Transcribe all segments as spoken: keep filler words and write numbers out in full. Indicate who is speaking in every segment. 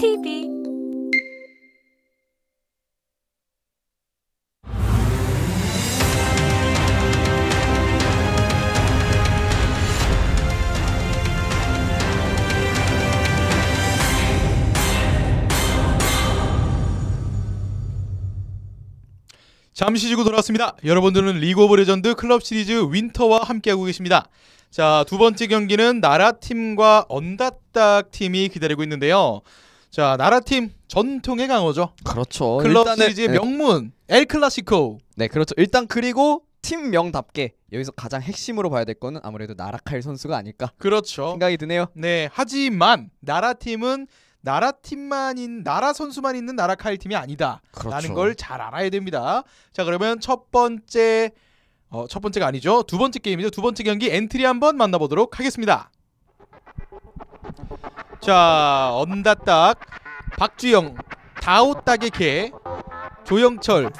Speaker 1: 티비.
Speaker 2: 잠시 쉬고 돌아왔습니다. 여러분들은 리그 오브 레전드 클럽 시리즈 윈터와 함께하고 계십니다. 자, 두 번째 경기는 나라팀과 언다딱 팀이 기다리고 있는데요. 자, 나라팀 전통의 강호죠.
Speaker 3: 그렇죠.
Speaker 2: 클럽
Speaker 3: 일단은,
Speaker 2: 시리즈의
Speaker 3: 네.
Speaker 2: 명문 엘 클라시코.
Speaker 3: 네, 그렇죠. 일단 그리고 팀명답게 여기서 가장 핵심으로 봐야 될 거는 아무래도 나라칼 선수가 아닐까
Speaker 2: 그렇죠.
Speaker 3: 생각이 드네요.
Speaker 2: 네, 하지만 나라팀은 나라팀만 인 나라 선수만 있는 나라카일 팀이 아니다.
Speaker 3: 그렇죠.
Speaker 2: 라는 걸 잘 알아야 됩니다. 자, 그러면 첫 번째 어, 첫 번째가 아니죠. 두 번째 게임이죠. 두 번째 경기 엔트리 한번 만나보도록 하겠습니다. 자, 언다딱, 박주영, 다오딱의 개, 조영철,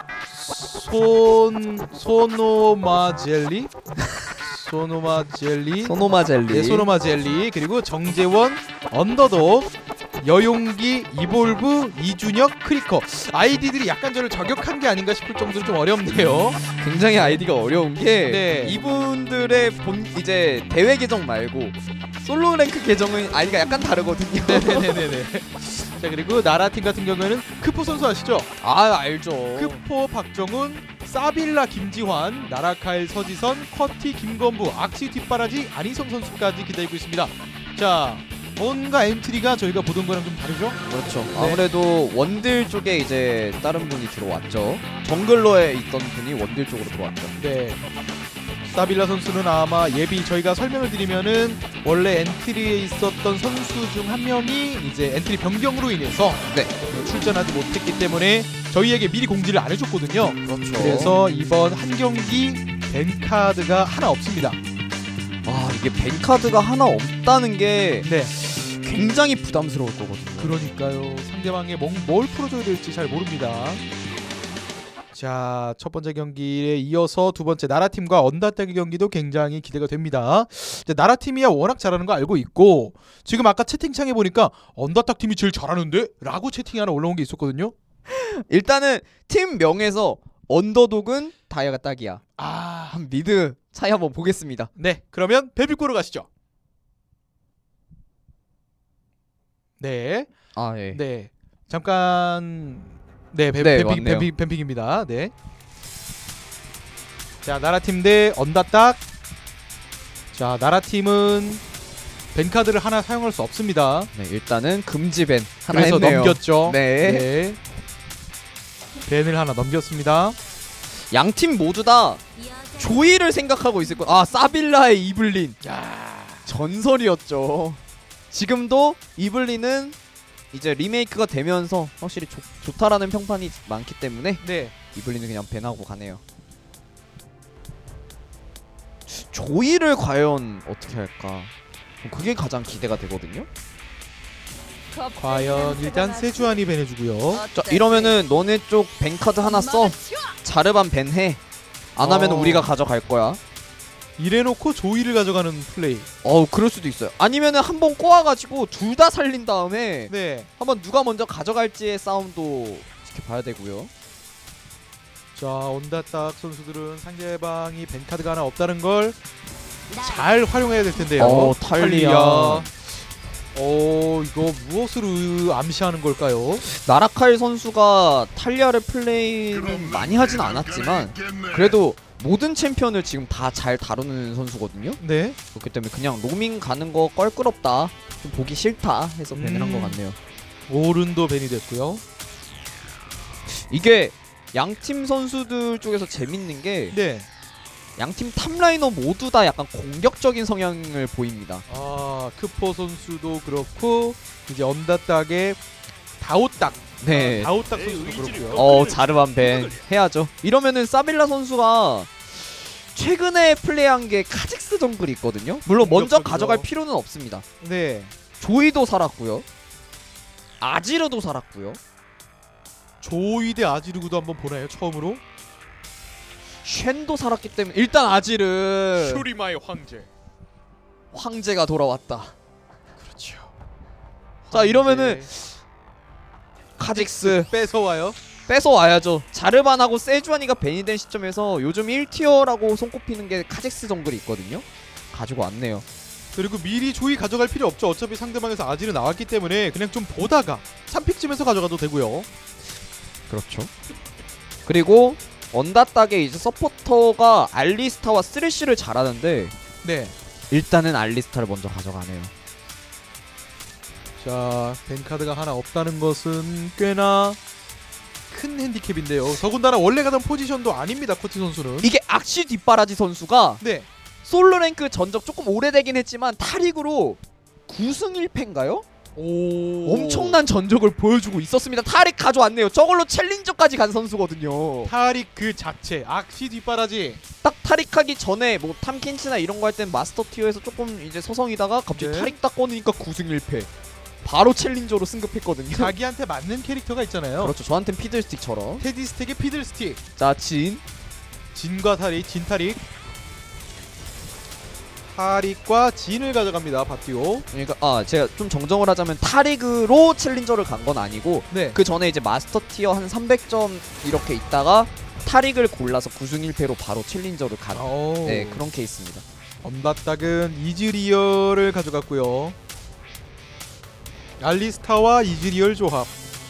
Speaker 2: 손 소노마 젤리, 소노마 젤리,
Speaker 3: 소노마 젤리.
Speaker 2: 네, 소노마 젤리, 그리고 정재원, 언더독, 여용기, 이볼브, 이준혁, 크리커. 아이디들이 약간 저를 저격한 게 아닌가 싶을 정도로 좀 어렵네요.
Speaker 3: 굉장히 아이디가 어려운 게
Speaker 2: 네.
Speaker 3: 이분들의 본 이제 대회 계정 말고 솔로 랭크 계정은 아이디가 약간 다르거든요.
Speaker 2: 네네네네. 자, 그리고 나라팀 같은 경우에는 크포 선수 아시죠?
Speaker 3: 아, 알죠.
Speaker 2: 크포 박정훈, 사빌라 김지환, 나라칼 서지선, 커티 김건부, 악시 뒷바라지 안희성 선수까지 기다리고 있습니다. 자, 뭔가 엔트리가 저희가 보던 거랑 좀 다르죠?
Speaker 3: 그렇죠.
Speaker 2: 네.
Speaker 3: 아무래도 원딜 쪽에 이제 다른 분이 들어왔죠. 정글러에 있던 분이 원딜 쪽으로 들어왔죠.
Speaker 2: 네. 사빌라 선수는 아마 예비 저희가 설명을 드리면은 원래 엔트리에 있었던 선수 중 한 명이 이제 엔트리 변경으로 인해서
Speaker 3: 네.
Speaker 2: 출전하지 못했기 때문에 저희에게 미리 공지를 안 해줬거든요.
Speaker 3: 그렇죠.
Speaker 2: 그래서 이번 한 경기 벤 카드가 하나 없습니다.
Speaker 3: 아, 이게 뱅카드가 하나 없다는 게
Speaker 2: 네.
Speaker 3: 굉장히 부담스러울 거거든요.
Speaker 2: 그러니까요. 상대방에 뭘, 뭘 풀어줘야 될지 잘 모릅니다. 자, 첫 번째 경기에 이어서 두 번째 나라팀과 언다딱의 경기도 굉장히 기대가 됩니다. 이제 나라팀이야 워낙 잘하는 거 알고 있고, 지금 아까 채팅창에 보니까 언다딱 팀이 제일 잘하는데? 라고 채팅이 하나 올라온 게 있었거든요.
Speaker 3: 일단은 팀 명에서 언더독은 다이아가 딱이야.
Speaker 2: 아,
Speaker 3: 한 미드 차이 한번 보겠습니다.
Speaker 2: 네, 그러면 베비꼬로 가시죠. 네,
Speaker 3: 아, 예.
Speaker 2: 네, 잠깐, 네, 뱀,
Speaker 3: 네,
Speaker 2: 뱀픽,
Speaker 3: 왔네요.
Speaker 2: 뱀픽, 뱀픽입니다. 네. 자, 나라팀 대 언다딱. 자, 나라팀은 벤카드를 하나 사용할 수 없습니다.
Speaker 3: 네, 일단은 금지 밴 하나
Speaker 2: 그래서
Speaker 3: 했네요.
Speaker 2: 넘겼죠.
Speaker 3: 네.
Speaker 2: 네. 벤을 하나 넘겼습니다.
Speaker 3: 양 팀 모두 다 조이를 생각하고 있을 거. 아, 사빌라의 이블린.
Speaker 2: 야,
Speaker 3: 전설이었죠. 지금도 이블린은 이제 리메이크가 되면서 확실히 좋, 좋다라는 평판이 많기 때문에
Speaker 2: 네.
Speaker 3: 이블린은 그냥 밴하고 가네요. 조이를 과연 어떻게 할까? 그게 가장 기대가 되거든요.
Speaker 2: 과연 일단 세주안이 벤 해주고요.
Speaker 3: 자, 이러면은 너네 쪽 밴 카드 하나 써. 자르반 밴 해. 안 하면
Speaker 2: 어.
Speaker 3: 우리가 가져갈 거야.
Speaker 2: 이래놓고 조이를 가져가는 플레이.
Speaker 3: 어우, 그럴 수도 있어요. 아니면은 한번 꼬아가지고 둘 다 살린 다음에
Speaker 2: 네.
Speaker 3: 한번 누가 먼저 가져갈지의 싸움도 지켜봐야 되고요.
Speaker 2: 자, 언다딱 선수들은 상대방이 벤 카드가 하나 없다는 걸 잘 활용해야 될 텐데요.
Speaker 3: 어, 탈리아.
Speaker 2: 어, 이거 무엇을 암시하는 걸까요?
Speaker 3: 나라칼 선수가 탈리아를 플레이는 많이 하진 않았지만 그래도 모든 챔피언을 지금 다 잘 다루는 선수거든요.
Speaker 2: 네.
Speaker 3: 그렇기 때문에 그냥 로밍 가는 거 껄끄럽다, 좀 보기 싫다 해서 밴을 한 것
Speaker 2: 음.
Speaker 3: 같네요.
Speaker 2: 오른도 벤이 됐고요.
Speaker 3: 이게 양팀 선수들 쪽에서 재밌는 게
Speaker 2: 네.
Speaker 3: 양팀 탑라이너 모두 다 약간 공격적인 성향을 보입니다.
Speaker 2: 아, 크포 선수도 그렇고 이제 언다딱의 다오딱.
Speaker 3: 네.
Speaker 2: 아, 다오딱 선수도 그렇고요.
Speaker 3: 어, 자르반 밴 해야죠. 이러면은 사빌라 선수가 최근에 플레이한 게 카직스 정글이 있거든요. 물론 먼저
Speaker 2: 공격적이죠.
Speaker 3: 가져갈 필요는 없습니다.
Speaker 2: 네.
Speaker 3: 조이도 살았고요. 아지르도 살았고요.
Speaker 2: 조이 대 아지르구도 한번 보나요? 처음으로?
Speaker 3: 쉔도 살았기 때문에 일단 아지르
Speaker 2: 슈리마의 황제.
Speaker 3: 황제가 돌아왔다.
Speaker 2: 그렇죠.
Speaker 3: 자, 이러면은 카직스
Speaker 2: 뺏어와요.
Speaker 3: 뺏어와야죠. 자르반하고 세주아니가 벤이 된 시점에서 요즘 일 티어라고 손꼽히는 게 카직스 정글이 있거든요. 가지고 왔네요.
Speaker 2: 그리고 미리 조이 가져갈 필요 없죠. 어차피 상대방에서 아지르 나왔기 때문에 그냥 좀 보다가 삼 픽쯤에서 가져가도 되고요.
Speaker 3: 그렇죠. 그리고 언다딱의 이제 서포터가 알리스타와 쓰레쉬를 잘하는데
Speaker 2: 네.
Speaker 3: 일단은 알리스타를 먼저 가져가네요.
Speaker 2: 자, 벤카드가 하나 없다는 것은 꽤나 큰 핸디캡인데요. 더군다나 원래 가던 포지션도 아닙니다. 코티 선수는.
Speaker 3: 이게 악시 뒷바라지 선수가
Speaker 2: 네.
Speaker 3: 솔로랭크 전적 조금 오래되긴 했지만 타릭으로 구 승 일 패인가요?
Speaker 2: 오.
Speaker 3: 엄청난 전적을 보여주고 있었습니다. 타릭 가져왔네요. 저걸로 챌린저까지 간 선수거든요.
Speaker 2: 타릭 그 자체 악시 뒷바라지.
Speaker 3: 딱 타릭하기 전에 뭐 탐켄치나 이런 거 할 땐 마스터 티어에서 조금 이제 서성이다가 갑자기
Speaker 2: 네.
Speaker 3: 타릭 딱 꺼내니까 구 승 일 패. 바로 챌린저로 승급했거든요.
Speaker 2: 자기한테 맞는 캐릭터가 있잖아요.
Speaker 3: 그렇죠. 저한텐 피들스틱처럼.
Speaker 2: 테디 스택의 피들 스틱.
Speaker 3: 자, 진.
Speaker 2: 진과 타릭, 진 타릭. 타릭과 진을 가져갑니다. 바티오.
Speaker 3: 그러니까 아 제가 좀 정정을 하자면 타릭으로 챌린저를 간 건 아니고
Speaker 2: 네.
Speaker 3: 그 전에 이제 마스터 티어 한 삼백 점 이렇게 있다가 타릭을 골라서 구 승 일 패로 바로 챌린저를 간
Speaker 2: 오.
Speaker 3: 네, 그런 케이스입니다.
Speaker 2: 엄다딱은 이즈리얼을 가져갔고요. 알리스타와 이즈리얼 조합.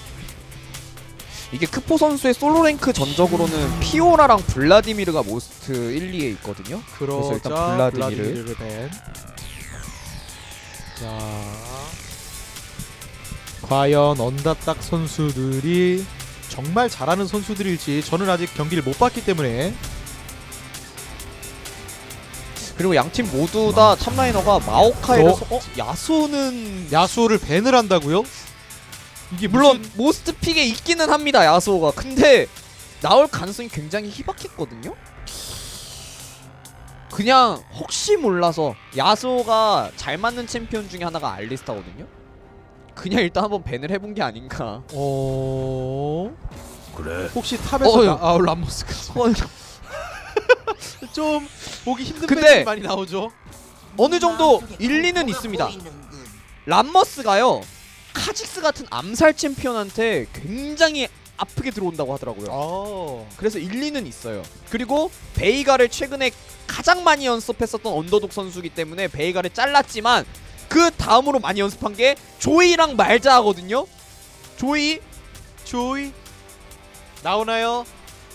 Speaker 3: 이게 크포 선수의 솔로랭크 전적으로는 피오라랑 블라디미르가 모스트 일, 이에 있거든요.
Speaker 2: 그러자
Speaker 3: 그래서 일단 블라디미르.
Speaker 2: 블라디미르를 벤. 자, 과연 언다딱 선수들이 정말 잘하는 선수들일지 저는 아직 경기를 못 봤기 때문에.
Speaker 3: 그리고 양팀 모두 다 탑라이너가 마오카이를
Speaker 2: 어?
Speaker 3: 서... 어? 야수는
Speaker 2: 야수를 벤을 한다고요? 이게
Speaker 3: 물론
Speaker 2: 무슨...
Speaker 3: 모스트 픽에 있기는 합니다. 야수가. 근데 나올 가능성이 굉장히 희박했거든요. 그냥 혹시 몰라서 야수가 잘 맞는 챔피언 중에 하나가 알리스타거든요. 그냥 일단 한번 밴을 해본 게 아닌가.
Speaker 2: 어...
Speaker 1: 그래.
Speaker 2: 혹시 탑에서
Speaker 3: 어휴.
Speaker 2: 나... 아 람모스까지
Speaker 3: 어,
Speaker 2: 좀 보기 힘든
Speaker 3: 근데-
Speaker 2: 밴이 많이 나오죠.
Speaker 3: 어느 정도 일리는 있습니다. 람머스가요 카직스 같은 암살 챔피언한테 굉장히 아프게 들어온다고 하더라고요.
Speaker 2: 어...
Speaker 3: 그래서 일리는 있어요. 그리고 베이가를 최근에 가장 많이 연습했었던 언더독 선수기 때문에 베이가를 잘랐지만 그 다음으로 많이 연습한 게 조이랑 말자 하거든요. 조이
Speaker 2: 조이 나오나요?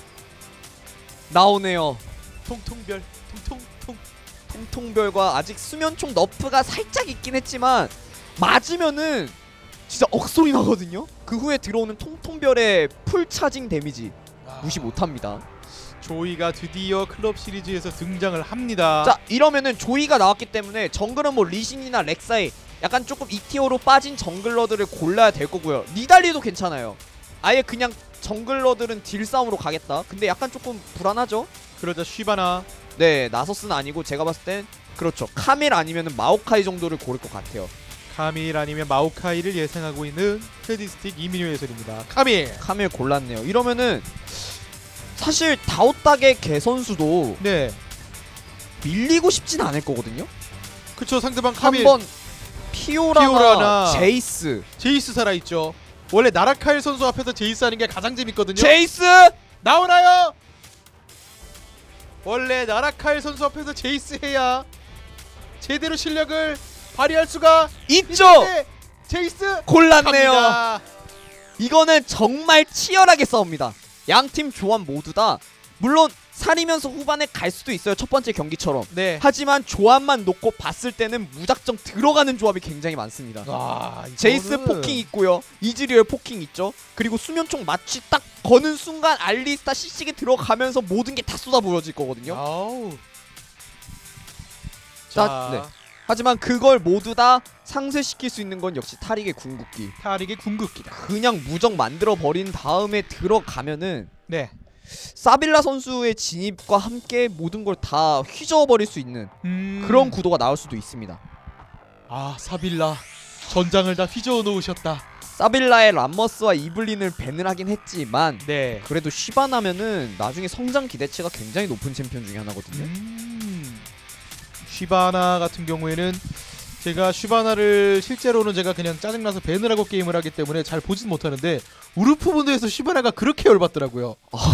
Speaker 3: 나오네요.
Speaker 2: 통통별 통통통.
Speaker 3: 통통별과 아직 수면총 너프가 살짝 있긴 했지만 맞으면은 진짜 억소리 나거든요. 그 후에 들어오는 통통별의 풀 차징 데미지 무시 못합니다.
Speaker 2: 조이가 드디어 클럽 시리즈에서 등장을 합니다.
Speaker 3: 자, 이러면은 조이가 나왔기 때문에 정글은 뭐 리신이나 렉사이 약간 조금 이 티어로 빠진 정글러들을 골라야 될 거고요. 니달리도 괜찮아요. 아예 그냥 정글러들은 딜 싸움으로 가겠다. 근데 약간 조금 불안하죠?
Speaker 2: 그러자 쉬바나.
Speaker 3: 네, 나서스는 아니고 제가 봤을 땐 그렇죠. 카밀 아니면은 마오카이 정도를 고를 것 같아요.
Speaker 2: 카밀 아니면 마오카이를 예상하고 있는 테디스틱 이민효 해설입니다. 카밀.
Speaker 3: 카밀 골랐네요. 이러면은 사실 다오딱의 개 선수도
Speaker 2: 네.
Speaker 3: 밀리고 싶진 않을 거거든요.
Speaker 2: 그쵸, 상대방 카밀.
Speaker 3: 한번 피오라나,
Speaker 2: 피오라나
Speaker 3: 제이스
Speaker 2: 제이스 살아있죠. 원래 나라카일 선수 앞에서 제이스 하는 게 가장 재밌거든요.
Speaker 3: 제이스!
Speaker 2: 나오나요? 원래 나라카일 선수 앞에서 제이스 해야 제대로 실력을 발휘할 수가
Speaker 3: 있죠!
Speaker 2: 있는데 제이스
Speaker 3: 골랐네요.
Speaker 2: 갑니다.
Speaker 3: 이거는 정말 치열하게 싸웁니다. 양팀 조합 모두 다 물론 살이면서 후반에 갈 수도 있어요. 첫 번째 경기처럼.
Speaker 2: 네.
Speaker 3: 하지만 조합만 놓고 봤을 때는 무작정 들어가는 조합이 굉장히 많습니다.
Speaker 2: 아, 이거는...
Speaker 3: 제이스 포킹 있고요. 이즈리얼 포킹 있죠. 그리고 수면총 마취 딱 거는 순간 알리스타 씨씨게 들어가면서 모든 게 다 쏟아 부어질 거거든요.
Speaker 2: 아우.
Speaker 3: 자,
Speaker 2: 자,
Speaker 3: 네. 하지만 그걸 모두 다 상쇄시킬 수 있는 건 역시 타릭의 궁극기.
Speaker 2: 타릭의 궁극기다.
Speaker 3: 그냥 무적 만들어 버린 다음에 들어가면은
Speaker 2: 네.
Speaker 3: 사빌라 선수의 진입과 함께 모든 걸 다 휘저어버릴 수 있는
Speaker 2: 음...
Speaker 3: 그런 구도가 나올 수도 있습니다.
Speaker 2: 아, 사빌라 전장을 다 휘저어 놓으셨다.
Speaker 3: 사빌라의 람머스와 이블린을 밴을 하긴 했지만
Speaker 2: 네.
Speaker 3: 그래도 쉬바나면은 나중에 성장 기대치가 굉장히 높은 챔피언 중에 하나거든요.
Speaker 2: 음... 쉬바나 같은 경우에는 제가 슈바나를 실제로는 제가 그냥 짜증나서 배느라고 게임을 하기 때문에 잘 보진 못하는데 우르프 분드에서 슈바나가 그렇게 열받더라고요.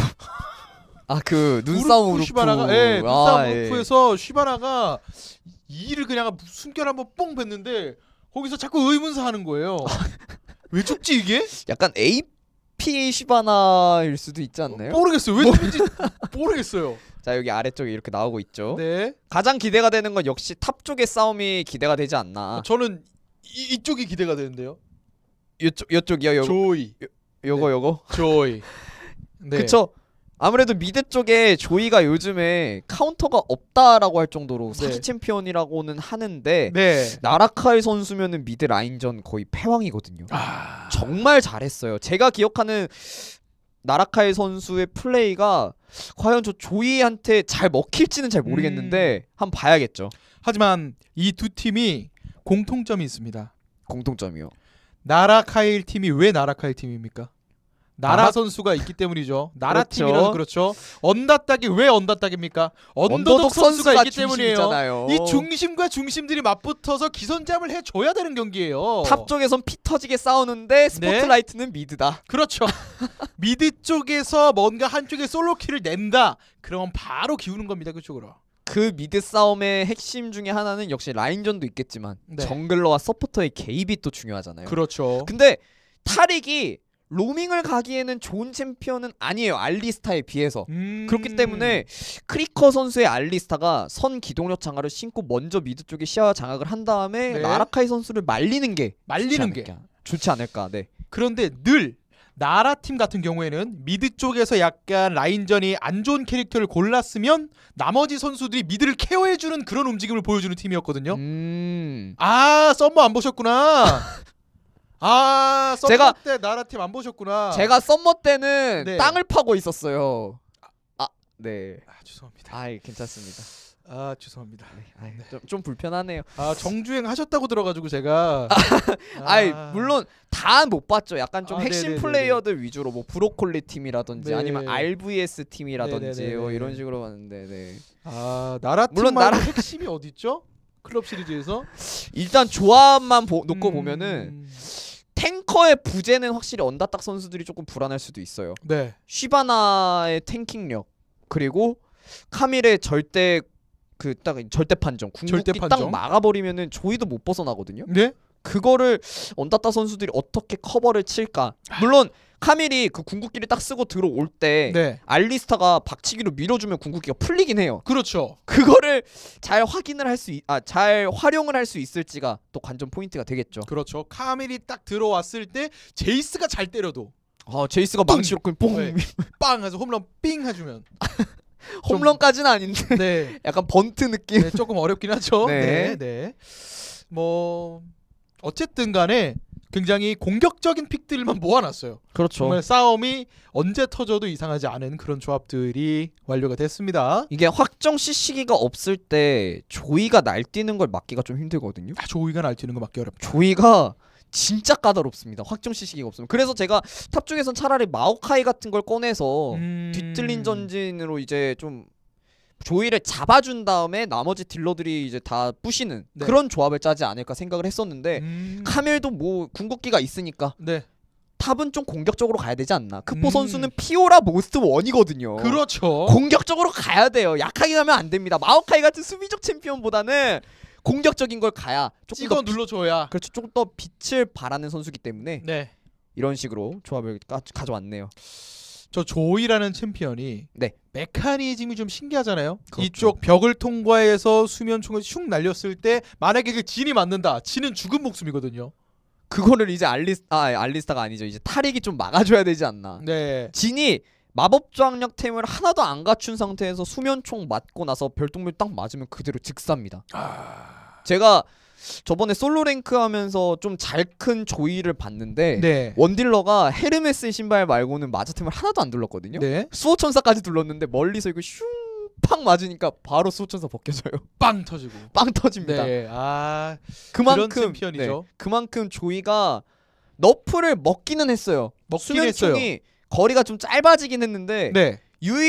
Speaker 3: 아 그 눈싸움 우르프
Speaker 2: 슈바나가 예, 눈싸움
Speaker 3: 아,
Speaker 2: 우르프에서 슈바나가 이를 그냥 숨결 한번 뽕 뱉는데 거기서 자꾸 의문사 하는 거예요. 왜 죽지 이게?
Speaker 3: 약간 에이피 슈바나일 수도 있지 않나요?
Speaker 2: 모르겠어요. 왜 죽는지 모르겠어요.
Speaker 3: 자 여기 아래쪽에 이렇게 나오고 있죠.
Speaker 2: 네.
Speaker 3: 가장 기대가 되는 건 역시 탑 쪽의 싸움이 기대가 되지 않나.
Speaker 2: 저는 이, 이쪽이 기대가 되는데요.
Speaker 3: 요쪽 요쪽이요. 요
Speaker 2: 조이.
Speaker 3: 요, 요거
Speaker 2: 네.
Speaker 3: 요거.
Speaker 2: 조이. 네.
Speaker 3: 그쵸. 아무래도 미드 쪽에 조이가 요즘에 카운터가 없다라고 할 정도로
Speaker 2: 네.
Speaker 3: 사기 챔피언이라고는 하는데
Speaker 2: 네.
Speaker 3: 나라카이 선수면은 미드 라인전 거의 패왕이거든요.
Speaker 2: 아.
Speaker 3: 정말 잘했어요. 제가 기억하는 나라카이 선수의 플레이가 과연 저 조이한테 잘 먹힐지는 잘 모르겠는데
Speaker 2: 음.
Speaker 3: 한번 봐야겠죠.
Speaker 2: 하지만 이 두 팀이 공통점이 있습니다.
Speaker 3: 공통점이요.
Speaker 2: 나라카일 팀이 왜 나라카일 팀입니까? 나라
Speaker 3: 나라-
Speaker 2: 선수가 있기 때문이죠. 나라
Speaker 3: 그렇죠.
Speaker 2: 팀이라서 그렇죠. 언다딱이 왜 언다딱입니까? 언더독,
Speaker 3: 언더독
Speaker 2: 선수가, 있기 때문이에요.
Speaker 3: 중심이잖아요.
Speaker 2: 이 중심과 중심들이 맞붙어서 기선제압을 해줘야 되는 경기예요.
Speaker 3: 탑 쪽에선 피 터지게 싸우는데 스포트라이트는 미드다.
Speaker 2: 그렇죠. 미드 쪽에서 뭔가 한쪽에 솔로킬을 낸다. 그러면 바로 기우는 겁니다. 그쪽으로.
Speaker 3: 그 미드 싸움의 핵심 중에 하나는 역시 라인전도 있겠지만
Speaker 2: 네.
Speaker 3: 정글러와 서포터의 개입이 또 중요하잖아요.
Speaker 2: 그렇죠.
Speaker 3: 근데 타릭이 로밍을 가기에는 좋은 챔피언은 아니에요. 알리스타에 비해서.
Speaker 2: 음...
Speaker 3: 그렇기 때문에 크리커 선수의 알리스타가 선 기동력 장화를 신고 먼저 미드 쪽에 시야 장악을 한 다음에
Speaker 2: 네.
Speaker 3: 나라카이 선수를 말리는 게
Speaker 2: 말리는 게
Speaker 3: 좋지 않을까. 좋지 않을까. 네.
Speaker 2: 그런데 늘 나라 팀 같은 경우에는 미드 쪽에서 약간 라인전이 안 좋은 캐릭터를 골랐으면 나머지 선수들이 미드를 케어해주는 그런 움직임을 보여주는 팀이었거든요.
Speaker 3: 음.
Speaker 2: 아 썸머 안 보셨구나. 아 썸머
Speaker 3: 제가-
Speaker 2: 때 나라 팀 안 보셨구나.
Speaker 3: 제가 썸머 때는
Speaker 2: 네.
Speaker 3: 땅을 파고 있었어요. 아, 네.
Speaker 2: 아 죄송합니다.
Speaker 3: 아이, 괜찮습니다.
Speaker 2: 아 죄송합니다.
Speaker 3: 아이, 좀, 좀 불편하네요.
Speaker 2: 아 정주행 하셨다고 들어가지고 제가
Speaker 3: 아이, 물론 다 못 봤죠. 약간 좀
Speaker 2: 아,
Speaker 3: 핵심
Speaker 2: 네네네네.
Speaker 3: 플레이어들 위주로 뭐 브로콜리 팀이라든지
Speaker 2: 네.
Speaker 3: 아니면 알브이에스 팀이라든지
Speaker 2: 네네네네.
Speaker 3: 뭐 이런 식으로 봤는데 네.
Speaker 2: 아 나라 팀
Speaker 3: 물론
Speaker 2: 말고
Speaker 3: 나라-
Speaker 2: 핵심이 어디 있죠? 클럽 시리즈에서
Speaker 3: 일단 조합만 보, 놓고
Speaker 2: 음,
Speaker 3: 보면은 탱커의 부재는 확실히 언다딱 선수들이 조금 불안할 수도 있어요.
Speaker 2: 네.
Speaker 3: 쉬바나의 탱킹력 그리고 카밀의 절대 그 딱 절대 판정 궁극기
Speaker 2: 절대 판정?
Speaker 3: 딱 막아버리면은 조이도 못 벗어나거든요.
Speaker 2: 네?
Speaker 3: 그거를 언다딱 선수들이 어떻게 커버를 칠까? 물론 카밀이 그 궁극기를 딱 쓰고 들어올 때
Speaker 2: 네.
Speaker 3: 알리스타가 박치기로 밀어주면 궁극기가 풀리긴 해요.
Speaker 2: 그렇죠.
Speaker 3: 그거를 잘 확인을 할 수, 아, 잘 활용을 할 수 있을지가 또 관전 포인트가 되겠죠.
Speaker 2: 그렇죠. 카밀이 딱 들어왔을 때 제이스가 잘 때려도
Speaker 3: 아, 제이스가
Speaker 2: 뿡!
Speaker 3: 망치로 그냥 뽕
Speaker 2: 네. 빵 해서 홈런 삥 해주면
Speaker 3: 홈런까지는 아닌데
Speaker 2: 네.
Speaker 3: 약간 번트 느낌.
Speaker 2: 네 조금 어렵긴 하죠.
Speaker 3: 네.
Speaker 2: 네. 네. 뭐 어쨌든 간에 굉장히 공격적인 픽들만 모아놨어요.
Speaker 3: 그렇죠.
Speaker 2: 정말 싸움이 언제 터져도 이상하지 않은 그런 조합들이 완료가 됐습니다.
Speaker 3: 이게 확정 씨씨기가 없을 때 조이가 날뛰는 걸 막기가 좀 힘들거든요.
Speaker 2: 아, 조이가 날뛰는 거 맞기 어렵죠.
Speaker 3: 조이가 진짜 까다롭습니다. 확정 씨씨기가 없으면. 그래서 제가 탑 쪽에선 차라리 마오카이 같은 걸 꺼내서
Speaker 2: 음...
Speaker 3: 뒤틀린 전진으로 이제 좀 조이를 잡아준 다음에 나머지 딜러들이 이제 다 부시는
Speaker 2: 네.
Speaker 3: 그런 조합을 짜지 않을까 생각을 했었는데
Speaker 2: 음...
Speaker 3: 카밀도 뭐 궁극기가 있으니까
Speaker 2: 네.
Speaker 3: 탑은 좀 공격적으로 가야 되지 않나. 크포
Speaker 2: 음.
Speaker 3: 선수는 피오라 모스트 원이거든요.
Speaker 2: 그렇죠.
Speaker 3: 공격적으로 가야 돼요. 약하게 가면 안 됩니다. 마오카이 같은 수비적 챔피언보다는 공격적인 걸 가야 조금
Speaker 2: 찍어
Speaker 3: 더 비-
Speaker 2: 눌러줘야.
Speaker 3: 그렇죠. 조금 더 빛을 발하는 선수기 때문에
Speaker 2: 네.
Speaker 3: 이런 식으로 조합을 가, 가져왔네요.
Speaker 2: 저 조이라는 챔피언이
Speaker 3: 네.
Speaker 2: 메커니즘이 좀 신기하잖아요.
Speaker 3: 그렇죠.
Speaker 2: 이쪽 벽을 통과해서 수면 총을 슉 날렸을 때 만약에 그 진이 맞는다. 진은 죽은 목숨이거든요.
Speaker 3: 그거를 이제 알리스 아 알리스타가 아니죠. 이제 타릭이 좀 막아줘야 되지 않나.
Speaker 2: 네.
Speaker 3: 진이 마법 저항력 템을 하나도 안 갖춘 상태에서 수면총 맞고 나서 별똥별 딱 맞으면 그대로 즉사입니다.
Speaker 2: 아...
Speaker 3: 제가 저번에 솔로 랭크 하면서 좀 잘 큰 조이를 봤는데
Speaker 2: 네.
Speaker 3: 원딜러가 헤르메스 신발 말고는 마자템을 하나도 안 둘렀거든요.
Speaker 2: 네.
Speaker 3: 수호천사까지 둘렀는데 멀리서 이거 슝팍 맞으니까 바로 수호천사 벗겨져요.
Speaker 2: 빵 터지고.
Speaker 3: 빵 터집니다.
Speaker 2: 네. 아,
Speaker 3: 그만큼
Speaker 2: 그런 챔피언이죠.
Speaker 3: 네, 그만큼 조이가 너프를 먹기는 했어요.
Speaker 2: 먹긴
Speaker 3: 수면총이
Speaker 2: 했어요.
Speaker 3: 거리가 좀 짧아지긴 했는데
Speaker 2: 네.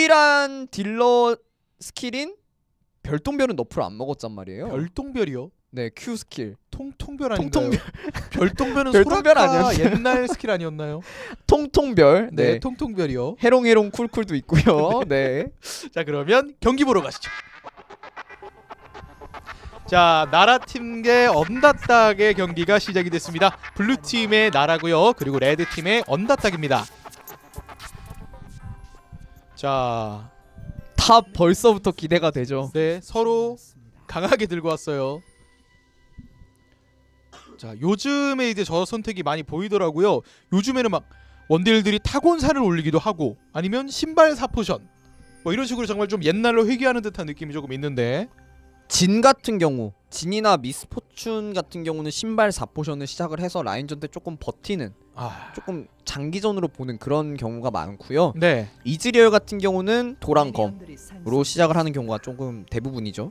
Speaker 3: 유일한 딜러 스킬인 별똥별은 너프를 안 먹었단 말이에요.
Speaker 2: 별똥별이요.
Speaker 3: 네, Q 스킬.
Speaker 2: 통통별 아닌가요?
Speaker 3: 통통별.
Speaker 2: 별똥별은
Speaker 3: 별똥별
Speaker 2: 소라카
Speaker 3: 아니었나요?
Speaker 2: 옛날 스킬 아니었나요?
Speaker 3: 통통별.
Speaker 2: 네,
Speaker 3: 네.
Speaker 2: 통통별이요.
Speaker 3: 해롱해롱 쿨쿨도 있고요. 네.
Speaker 2: 자, 그러면 경기 보러 가시죠. 자, 나라팀의 언다딱의 경기가 시작이 됐습니다. 블루팀의 나라고요. 그리고 레드팀의 언다딱입니다. 자,
Speaker 3: 탑 벌써부터 기대가 되죠.
Speaker 2: 네, 서로 강하게 들고 왔어요. 자, 요즘에 이제 저 선택이 많이 보이더라고요. 요즘에는 막 원딜들이 타곤산을 올리기도 하고 아니면 신발 사 포션 뭐 이런 식으로 정말 좀 옛날로 회귀하는 듯한 느낌이 조금 있는데,
Speaker 3: 진 같은 경우, 진이나 미스포춘 같은 경우는 신발 사 포션을 시작을 해서 라인전 때 조금 버티는,
Speaker 2: 아,
Speaker 3: 조금 장기전으로 보는 그런 경우가 많고요.
Speaker 2: 네,
Speaker 3: 이즈리얼 같은 경우는 도랑검으로 시작을 하는 경우가 조금 대부분이죠.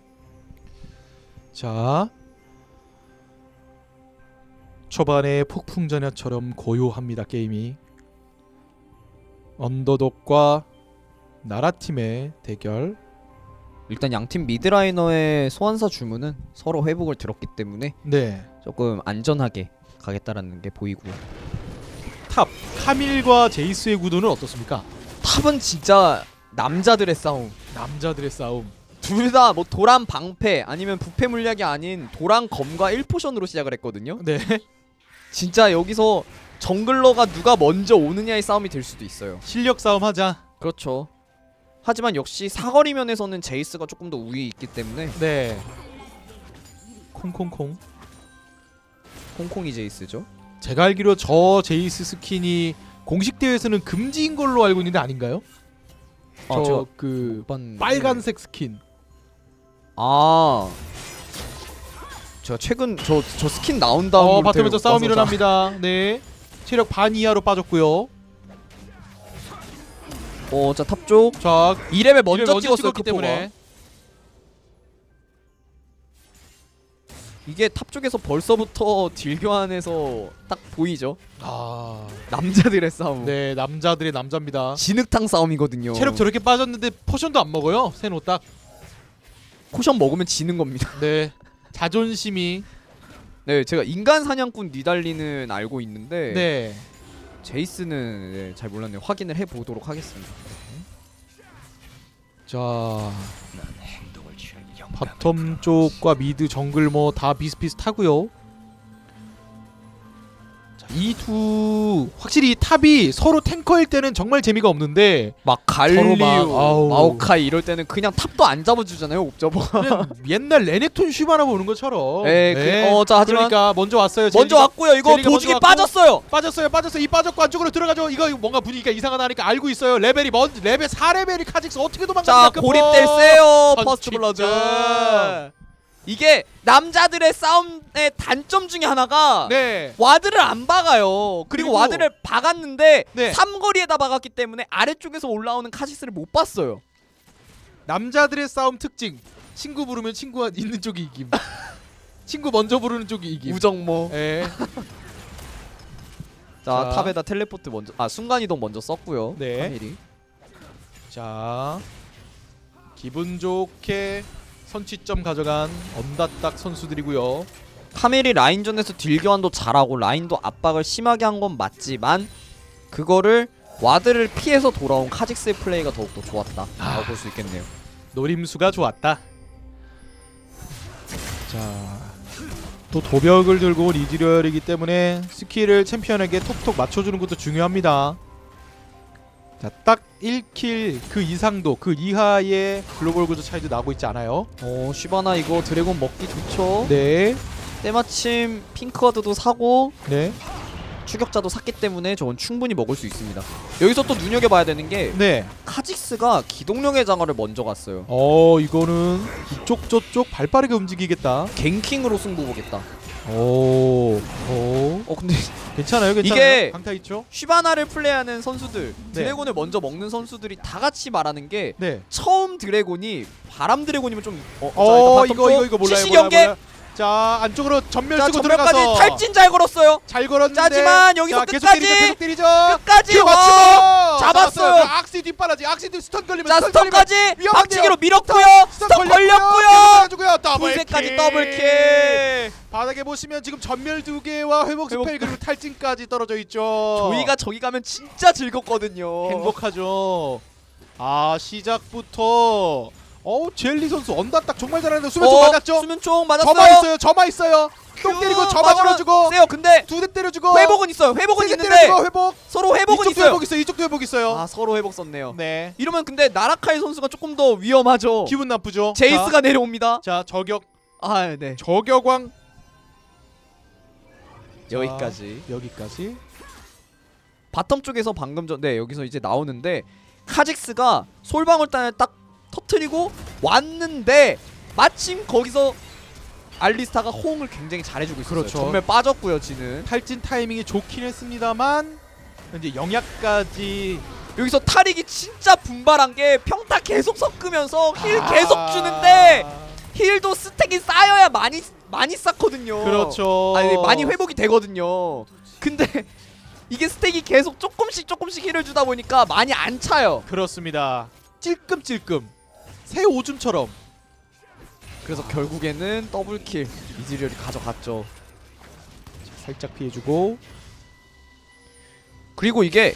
Speaker 2: 자, 초반에 폭풍전야처럼 고요합니다. 게임이. 언더독과 나라팀의 대결.
Speaker 3: 일단 양팀 미드라이너의 소환사 주문은 서로 회복을 들었기 때문에
Speaker 2: 네,
Speaker 3: 조금 안전하게 가겠다라는 게 보이고요.
Speaker 2: 탑 카밀과 제이스의 구도는 어떻습니까?
Speaker 3: 탑은 진짜 남자들의 싸움.
Speaker 2: 남자들의 싸움.
Speaker 3: 둘 다 뭐 도란 방패 아니면 부패 물약이 아닌 도란 검과 일 포션으로 시작을 했거든요.
Speaker 2: 네,
Speaker 3: 진짜 여기서 정글러가 누가 먼저 오느냐의 싸움이 될 수도 있어요.
Speaker 2: 실력 싸움 하자.
Speaker 3: 그렇죠. 하지만 역시 사거리 면에서는 제이스가 조금 더 우위에 있기 때문에
Speaker 2: 네, 콩콩콩.
Speaker 3: 콩콩이 제이스죠.
Speaker 2: 제가 알기로 저 제이스 스킨이 공식 대회에서는 금지인 걸로 알고 있는데 아닌가요?
Speaker 3: 아, 제가
Speaker 2: 저 그 빨간색 스킨.
Speaker 3: 아, 제가 최근 저 저 스킨 나온 다음
Speaker 2: 어, 바텀에서 싸움 일어납니다. 네, 체력 반 이하로 빠졌고요.
Speaker 3: 어, 자 탑쪽
Speaker 2: 자,
Speaker 3: 이 레벨 먼저,
Speaker 2: 먼저
Speaker 3: 찍었어요.
Speaker 2: 찍었기
Speaker 3: 크포가.
Speaker 2: 때문에.
Speaker 3: 이게 탑 쪽에서 벌써부터 딜 교환에서 딱 보이죠.
Speaker 2: 아,
Speaker 3: 남자들의 싸움.
Speaker 2: 네, 남자들의 남자입니다.
Speaker 3: 진흙탕 싸움이거든요.
Speaker 2: 체력 저렇게 빠졌는데 포션도 안 먹어요. 세노 딱.
Speaker 3: 포션 먹으면 지는 겁니다.
Speaker 2: 네, 자존심이.
Speaker 3: 네, 제가 인간 사냥꾼 니달리는 알고 있는데
Speaker 2: 네,
Speaker 3: 제이스는 네, 잘 몰랐네요. 확인을 해 보도록 하겠습니다.
Speaker 2: 자, 바텀 쪽과 미드 정글 뭐 다 비슷비슷하고요. 이 두 확실히 탑이 서로 탱커일 때는 정말 재미가 없는데
Speaker 3: 막 갈리오,
Speaker 2: 막, 아우.
Speaker 3: 마오카이 이럴 때는 그냥 탑도 안 잡아주잖아요. 옵저버.
Speaker 2: 그냥 옛날 레넥톤 슈바나 보는 것처럼.
Speaker 3: 네, 그, 어, 자, 하지만
Speaker 2: 그러니까 먼저 왔어요.
Speaker 3: 먼저
Speaker 2: 제리가.
Speaker 3: 왔고요. 이거
Speaker 2: 제리가
Speaker 3: 도중에
Speaker 2: 먼저 왔고.
Speaker 3: 빠졌어요.
Speaker 2: 빠졌어요. 빠졌어요. 이 빠졌고 안쪽으로 들어가죠. 이거 뭔가 분위기가 이상하다니까 알고 있어요. 레벨이 먼 레벨 사 레벨이 카직스 어떻게 도망갑니까?
Speaker 3: 자, 고립될 세요.
Speaker 2: 선취점.
Speaker 3: 퍼스트 블러드. 이게 남자들의 싸움의 단점 중에 하나가
Speaker 2: 네.
Speaker 3: 와드를 안 박아요. 그리고,
Speaker 2: 그리고
Speaker 3: 와드를 박았는데
Speaker 2: 네.
Speaker 3: 삼거리에다 박았기 때문에 아래쪽에서 올라오는 카시스를 못 봤어요.
Speaker 2: 남자들의 싸움 특징. 친구 부르면 친구가 있는 쪽이 이김. 친구 먼저 부르는 쪽이 이김.
Speaker 3: 우정모.
Speaker 2: 예.
Speaker 3: 자,
Speaker 2: 자.
Speaker 3: 탑에다 텔레포트 먼저, 아 순간이동 먼저 썼고요.
Speaker 2: 네.
Speaker 3: 카밀이.
Speaker 2: 자, 기분 좋게 선취점 가져간 언다딱 선수들이고요.
Speaker 3: 카밀이 라인전에서 딜 교환도 잘하고 라인도 압박을 심하게 한 건 맞지만 그거를 와드를 피해서 돌아온 카직스의 플레이가 더욱더 좋았다
Speaker 2: 아.
Speaker 3: 라고 볼 수 있겠네요.
Speaker 2: 노림수가 좋았다. 자, 또 도벽을 들고 온 이즈리얼이기 때문에 스킬을 챔피언에게 톡톡 맞춰주는 것도 중요합니다. 자, 딱 일 킬 그 이상도 그 이하의 글로벌 구조 차이도 나고 있지 않아요?
Speaker 3: 어, 슈바나 이거 드래곤 먹기 좋죠.
Speaker 2: 네,
Speaker 3: 때마침 핑크와드도 사고
Speaker 2: 네,
Speaker 3: 추격자도 샀기 때문에 저건 충분히 먹을 수 있습니다. 여기서 또 눈여겨봐야 되는 게
Speaker 2: 네.
Speaker 3: 카직스가 기동령의 장화를 먼저 갔어요.
Speaker 2: 어, 이거는 이쪽 저쪽 발빠르게 움직이겠다.
Speaker 3: 갱킹으로 승부 보겠다.
Speaker 2: 오, 오,
Speaker 3: 어 근데
Speaker 2: 괜찮아요, 괜찮아요.
Speaker 3: 이게
Speaker 2: 강타 있죠?
Speaker 3: 슈바나를 플레이하는 선수들,
Speaker 2: 네.
Speaker 3: 드래곤을 먼저 먹는 선수들이 다 같이 말하는 게
Speaker 2: 네.
Speaker 3: 처음 드래곤이 바람 드래곤이면 좀 어,
Speaker 2: 어, 이거 이거 이거 몰라요, 몰라요,
Speaker 3: 경계.
Speaker 2: 몰라요. 자, 안쪽으로 전멸
Speaker 3: 자,
Speaker 2: 쓰고
Speaker 3: 전멸까지
Speaker 2: 들어가서
Speaker 3: 탈진 잘 걸었어요.
Speaker 2: 잘 걸었는데.
Speaker 3: 짜지만 여기서
Speaker 2: 자, 계속
Speaker 3: 끝까지!
Speaker 2: 때리죠, 계속 때리죠.
Speaker 3: 끝까지
Speaker 2: 와,
Speaker 3: 와 잡았어요.
Speaker 2: 그 악시 뒷바라지, 악시 뒤 스턴 걸리면
Speaker 3: 자
Speaker 2: 스턴 걸리면
Speaker 3: 스턴까지
Speaker 2: 위험한데요.
Speaker 3: 박치기로 밀었고요.
Speaker 2: 스턴
Speaker 3: 스턴 걸렸고요.
Speaker 2: 걸렸고요. 좋아요. 더블
Speaker 3: 풀세까지
Speaker 2: 킬.
Speaker 3: 더블킬.
Speaker 2: 바닥에 보시면 지금 전멸 두 개와 회복 스펠
Speaker 3: 회복-
Speaker 2: 그리고 탈진까지 떨어져 있죠.
Speaker 3: 조이가 저기 가면 진짜 즐겁거든요.
Speaker 2: 행복하죠. 아 시작부터 어우 젤리 선수 언다딱 정말 잘하는데 수면 좀
Speaker 3: 어,
Speaker 2: 맞았죠?
Speaker 3: 수면총 맞았어요.
Speaker 2: 점화 있어요. 점화 있어요. 똥 때리고 점화
Speaker 3: 맞으면
Speaker 2: 걸어주고
Speaker 3: 세요. 근데
Speaker 2: 두 대 때려주고
Speaker 3: 회복은 있어요. 회복은
Speaker 2: 세대
Speaker 3: 있는데
Speaker 2: 때려주고 회복.
Speaker 3: 서로 회복은
Speaker 2: 이쪽도
Speaker 3: 있어요.
Speaker 2: 회복 있어요. 이쪽도 회복 있어요.
Speaker 3: 아 서로 회복 썼네요.
Speaker 2: 네.
Speaker 3: 이러면 근데 나라카이 선수가 조금 더 위험하죠.
Speaker 2: 기분 나쁘죠.
Speaker 3: 제이스가 내려옵니다.
Speaker 2: 자, 자 저격
Speaker 3: 아 네.
Speaker 2: 저격왕
Speaker 3: 여기까지.
Speaker 2: 여기까지.
Speaker 3: 바텀 쪽에서 방금 전 네 여기서 이제 나오는데 카직스가 솔방울단을 딱 터트리고 왔는데 마침 거기서 알리스타가 호응을 굉장히 잘해주고 있어요.
Speaker 2: 그렇죠.
Speaker 3: 전멸 빠졌고요, 지는.
Speaker 2: 탈진 타이밍이 좋긴 했습니다만 이제 영약까지
Speaker 3: 여기서 타릭이 진짜 분발한 게 평타 계속 섞으면서 힐
Speaker 2: 아.
Speaker 3: 계속 주는데 힐도 스택이 쌓여야 많이 많이 쌓거든요.
Speaker 2: 그렇죠.
Speaker 3: 아니 많이 회복이 되거든요. 근데 이게 스택이 계속 조금씩 조금씩 힐을 주다 보니까 많이 안 차요.
Speaker 2: 그렇습니다. 찔끔찔끔 새 오줌처럼.
Speaker 3: 그래서 결국에는 더블킬 이즈리얼이 가져갔죠.
Speaker 2: 살짝 피해주고.
Speaker 3: 그리고 이게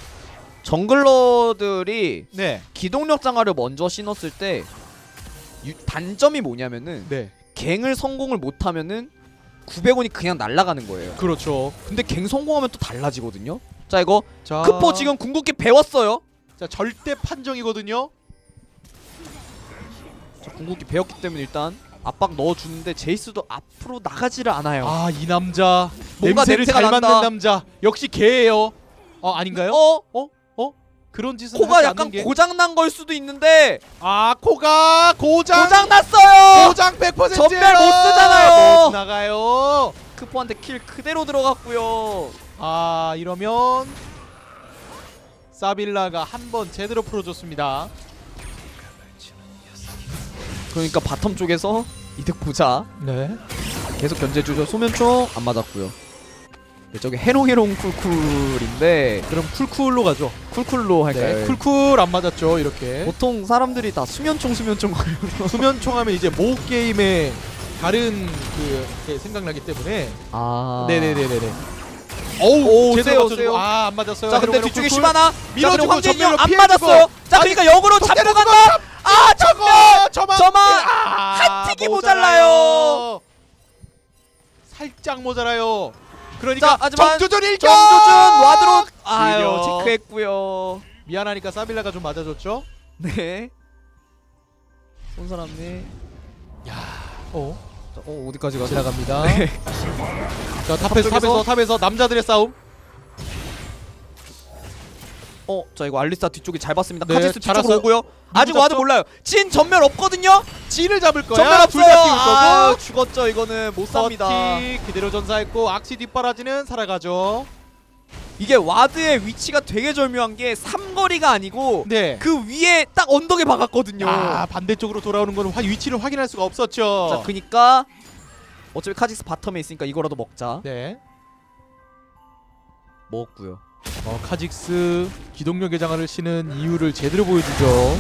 Speaker 3: 정글러들이
Speaker 2: 네.
Speaker 3: 기동력 장화를 먼저 신었을 때 유, 단점이 뭐냐면은
Speaker 2: 네.
Speaker 3: 갱을 성공을 못하면은 구백 원이 그냥 날아가는 거예요.
Speaker 2: 그렇죠.
Speaker 3: 근데 갱 성공하면 또 달라지거든요. 자 이거
Speaker 2: 자,
Speaker 3: 크포 지금 궁극기 배웠어요.
Speaker 2: 자 절대 판정이거든요.
Speaker 3: 자, 궁극기 배웠기 때문에 일단 압박 넣어주는데 제이스도 앞으로 나가지를 않아요.
Speaker 2: 아 이 남자
Speaker 3: 뭔가
Speaker 2: 냄새를
Speaker 3: 냄새가
Speaker 2: 잘
Speaker 3: 난다.
Speaker 2: 맡는 남자 역시 개예요. 어 아닌가요?
Speaker 3: 어?
Speaker 2: 그런 짓은
Speaker 3: 코가
Speaker 2: 하지
Speaker 3: 약간
Speaker 2: 않는 게.
Speaker 3: 고장난 걸 수도 있는데
Speaker 2: 아 코가 고장
Speaker 3: 고장났어요!
Speaker 2: 고장 백 퍼센트
Speaker 3: 전멸 못 쓰잖아요.
Speaker 2: 못 나가요.
Speaker 3: 크포한테 킬 그대로 들어갔고요.
Speaker 2: 아 이러면 사빌라가 한 번 제대로 풀어줬습니다.
Speaker 3: 그러니까 바텀 쪽에서 이득 보자.
Speaker 2: 네.
Speaker 3: 계속 견제주죠. 소면총 안 맞았고요. 네, 저기 해롱해롱 쿨쿨인데
Speaker 2: 그럼 쿨쿨로 가죠.
Speaker 3: 쿨쿨로 할까요?
Speaker 2: 네. 쿨쿨 안 맞았죠 이렇게.
Speaker 3: 보통 사람들이 다 수면총 수면총 거려서
Speaker 2: 수면총하면 이제 모 게임의 다른 그 생각나기 때문에.
Speaker 3: 아
Speaker 2: 네네네네네. 어우
Speaker 3: 오,
Speaker 2: 제대로
Speaker 3: 세요,
Speaker 2: 맞춰주고.
Speaker 3: 세요.
Speaker 2: 아 안 맞았어요.
Speaker 3: 자 근데
Speaker 2: 해롱해롱
Speaker 3: 뒤쪽에
Speaker 2: 쿨쿨.
Speaker 3: 시바나
Speaker 2: 밀어주고
Speaker 3: 황진영
Speaker 2: 전멸로
Speaker 3: 안
Speaker 2: 피해주고.
Speaker 3: 맞았어요. 자
Speaker 2: 아니,
Speaker 3: 그러니까 역으로
Speaker 2: 속
Speaker 3: 잡고
Speaker 2: 때려주고.
Speaker 3: 간다. 아 전멸
Speaker 2: 저만
Speaker 3: 저만
Speaker 2: 아,
Speaker 3: 한 틱이 모자라요.
Speaker 2: 살짝 모자라요. 그러니까
Speaker 3: 자, 하지만
Speaker 2: 정조준 일격.
Speaker 3: 정조준 와드로 아유
Speaker 2: 느려.
Speaker 3: 체크했고요.
Speaker 2: 미안하니까 사빌라가 좀 맞아줬죠.
Speaker 3: 네. 쏜 사람네.
Speaker 2: 어
Speaker 3: 자, 어 어디까지 가죠?
Speaker 2: 지나갑니다.
Speaker 3: 네.
Speaker 2: 자 탑에서 탑에서 탑에서 남자들의 싸움.
Speaker 3: 어, 자 이거 알리스타 뒤쪽이 잘 봤습니다.
Speaker 2: 네,
Speaker 3: 카직스 뒤쪽으로
Speaker 2: 잘했어요.
Speaker 3: 오고요. 아직
Speaker 2: 잡죠?
Speaker 3: 와드 몰라요. 진 전멸 없거든요.
Speaker 2: 진을 잡을 거야.
Speaker 3: 전멸 없어요.
Speaker 2: 둘다 띄울
Speaker 3: 아,
Speaker 2: 거고.
Speaker 3: 죽었죠. 이거는 못 삽니다.
Speaker 2: 버티 그대로 전사했고 악시 뒷바라지는 살아가죠.
Speaker 3: 이게 와드의 위치가 되게 절묘한 게 삼거리가 아니고
Speaker 2: 네.
Speaker 3: 그 위에 딱 언덕에 박았거든요.
Speaker 2: 아 반대쪽으로 돌아오는 거는 화, 위치를 확인할 수가 없었죠.
Speaker 3: 자, 그니까 어차피 카직스 바텀에 있으니까 이거라도 먹자.
Speaker 2: 네.
Speaker 3: 먹었고요.
Speaker 2: 어, 카직스 기동력의 장화를 신은 이유를 제대로 보여주죠.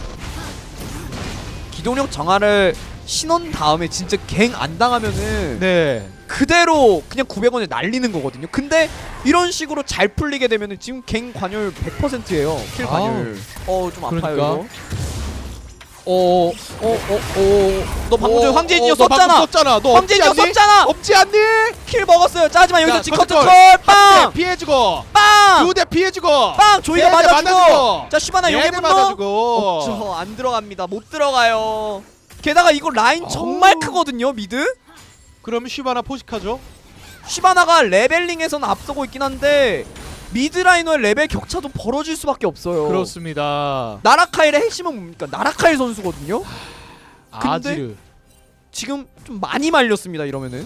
Speaker 3: 기동력 정화를 신은 다음에 진짜 갱 안 당하면은
Speaker 2: 네.
Speaker 3: 그대로 그냥 구백 원에 날리는 거거든요. 근데 이런 식으로 잘 풀리게 되면은 지금 갱 관여율 백 퍼센트예요. 킬 관여율. 어 좀 아파요
Speaker 2: 그러니까.
Speaker 3: 이거. 어, 어, 어, 어. 너 방금 전에
Speaker 2: 어,
Speaker 3: 황제인이어
Speaker 2: 어, 너 방금
Speaker 3: 썼잖아.
Speaker 2: 썼잖아. 너 없지
Speaker 3: 황제인이어
Speaker 2: 않니?
Speaker 3: 썼잖아.
Speaker 2: 없지 않니?
Speaker 3: 킬 먹었어요. 자, 하지만 여기서
Speaker 2: 자,
Speaker 3: 지커트
Speaker 2: 컨트롤.
Speaker 3: 콜
Speaker 2: 한
Speaker 3: 빵!
Speaker 2: 대 피해주고
Speaker 3: 빵!
Speaker 2: 두 대 피해주고
Speaker 3: 빵! 조이가
Speaker 2: 네 대
Speaker 3: 맞아주고.
Speaker 2: 맞아주고.
Speaker 3: 자, 슈바나
Speaker 2: 네
Speaker 3: 용의
Speaker 2: 대
Speaker 3: 분노.
Speaker 2: 맞아주고.
Speaker 3: 없죠. 안 들어갑니다. 못 들어가요. 게다가 이거 라인 정말
Speaker 2: 어우.
Speaker 3: 크거든요. 미드.
Speaker 2: 그럼 슈바나 포식하죠.
Speaker 3: 슈바나가 레벨링에서는 앞서고 있긴 한데 미드 라이너의 레벨 격차도 벌어질 수밖에 없어요.
Speaker 2: 그렇습니다.
Speaker 3: 나라카일의 핵심은 뭡니까? 나라카일 선수거든요. 근데
Speaker 2: 아지르
Speaker 3: 지금 좀 많이 말렸습니다. 이러면은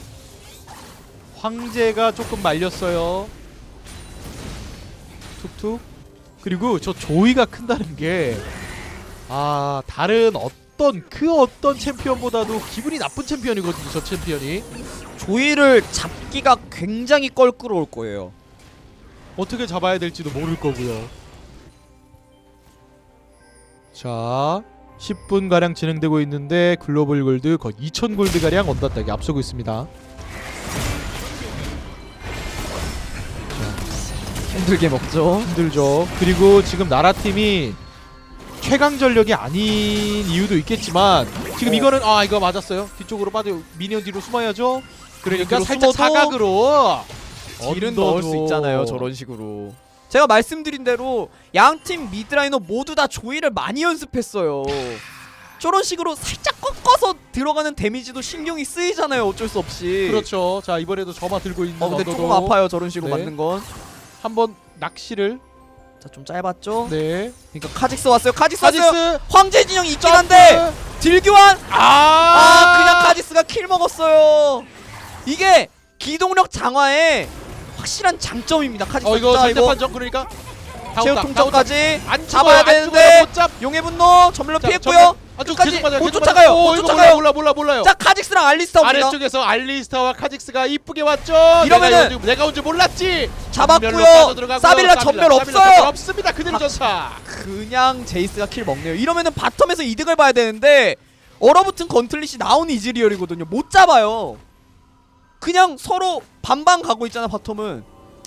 Speaker 2: 황제가 조금 말렸어요. 툭툭. 그리고 저 조이가 큰다는 게 아 다른 어떤 그 어떤 챔피언보다도 기분이 나쁜 챔피언이거든요. 저 챔피언이
Speaker 3: 조이를 잡기가 굉장히 껄끄러울 거예요.
Speaker 2: 어떻게 잡아야 될지도 모를 거고요. 자 십 분가량 진행되고 있는데 글로벌 골드 거의 이천 골드가량 언더딱이 앞서고 있습니다.
Speaker 3: 힘들게 먹죠.
Speaker 2: 힘들죠. 그리고 지금 나라팀이 최강 전력이 아닌 이유도 있겠지만 지금
Speaker 3: 어.
Speaker 2: 이거는 아 이거 맞았어요. 뒤쪽으로 빠져 미니언 뒤로 숨어야죠. 그러니까
Speaker 3: 뒤로
Speaker 2: 살짝
Speaker 3: 숨어도
Speaker 2: 사각으로
Speaker 3: 딜은
Speaker 2: 언더도.
Speaker 3: 넣을 수 있잖아요. 저런 식으로. 제가 말씀드린 대로 양팀 미드라이너 모두 다 조이를 많이 연습했어요. 저런 식으로 살짝 꺾어서 들어가는 데미지도 신경이 쓰이잖아요. 어쩔 수 없이.
Speaker 2: 그렇죠. 자 이번에도 점화 들고 있는
Speaker 3: 어 근데
Speaker 2: 언더도
Speaker 3: 조금 아파요. 저런 식으로
Speaker 2: 네.
Speaker 3: 맞는 건.
Speaker 2: 한번 낚시를
Speaker 3: 자 좀 짧았죠?
Speaker 2: 네
Speaker 3: 그러니까 카직스 왔어요. 카직스, 왔어요.
Speaker 2: 카지스
Speaker 3: 황제 진영이 있긴 한데 딜교환.
Speaker 2: 아,
Speaker 3: 아 그냥 카직스가 킬 먹었어요. 이게 기동력 장화의 확실한 장점입니다. 카직스.
Speaker 2: 어 이거
Speaker 3: 자,
Speaker 2: 절대판정 그러니까
Speaker 3: 체육 통첩까지
Speaker 2: 안
Speaker 3: 잡아야
Speaker 2: 죽어요, 안
Speaker 3: 되는데
Speaker 2: 죽어요, 못 잡.
Speaker 3: 용의 분노 전멸로
Speaker 2: 자,
Speaker 3: 피했고요.
Speaker 2: 전멸. 아, 저
Speaker 3: 끝까지
Speaker 2: 계속 맞아요.
Speaker 3: 못
Speaker 2: 계속
Speaker 3: 쫓아가요.
Speaker 2: 맞아요.
Speaker 3: 못
Speaker 2: 오, 이거
Speaker 3: 쫓아가요.
Speaker 2: 몰라 몰라 몰라 몰라요.
Speaker 3: 자 카직스랑 알리스타 옵니다.
Speaker 2: 아래쪽에서 알리스타와 카직스가 이쁘게 왔죠.
Speaker 3: 이러면은
Speaker 2: 내가, 내가 온줄 몰랐지.
Speaker 3: 잡았고요.
Speaker 2: 전멸로 빠져들어가고,
Speaker 3: 사빌라 전멸 없어요.
Speaker 2: 전멸 없습니다. 그대로
Speaker 3: 아,
Speaker 2: 전차.
Speaker 3: 그냥 제이스가 킬 먹네요. 이러면은 바텀에서 이득을 봐야 되는데 얼어붙은 건틀릿이 나온 이즈리얼이거든요. 못 잡아요. 그냥 서로 반반 가고 있잖아 바텀은.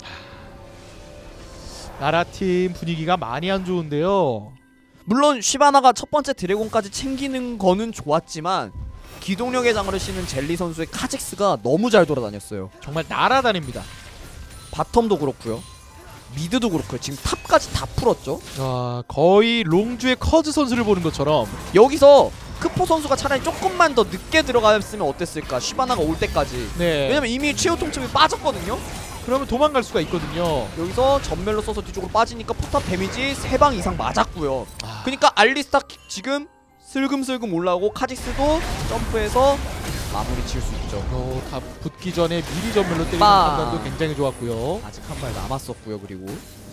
Speaker 2: 나라팀 분위기가 많이 안 좋은데요.
Speaker 3: 물론 쉬바나가 첫 번째 드래곤까지 챙기는 거는 좋았지만 기동력의 장을 씌는 젤리 선수의 카직스가 너무 잘 돌아다녔어요.
Speaker 2: 정말 날아다닙니다.
Speaker 3: 바텀도 그렇고요. 미드도 그렇고요. 지금 탑까지 다 풀었죠.
Speaker 2: 아, 거의 롱주의 커즈 선수를 보는 것처럼
Speaker 3: 여기서 크포 선수가 차라리 조금만 더 늦게 들어갔으면 어땠을까. 쉬바나가 올 때까지.
Speaker 2: 네.
Speaker 3: 왜냐면 이미 최후 통첩이 빠졌거든요.
Speaker 2: 그러면 도망갈 수가 있거든요.
Speaker 3: 여기서 전멸로 써서 뒤쪽으로 빠지니까 포탑 데미지 세 방 이상 맞았고요.
Speaker 2: 아,
Speaker 3: 그러니까 알리스타 지금 슬금슬금 올라오고 카직스도 점프해서 마무리 지을 수 있죠.
Speaker 2: 어, 다 붙기 전에 미리 전멸로 때리는
Speaker 3: 빵.
Speaker 2: 판단도 굉장히 좋았고요.
Speaker 3: 아직 한 발 남았었고요. 그리고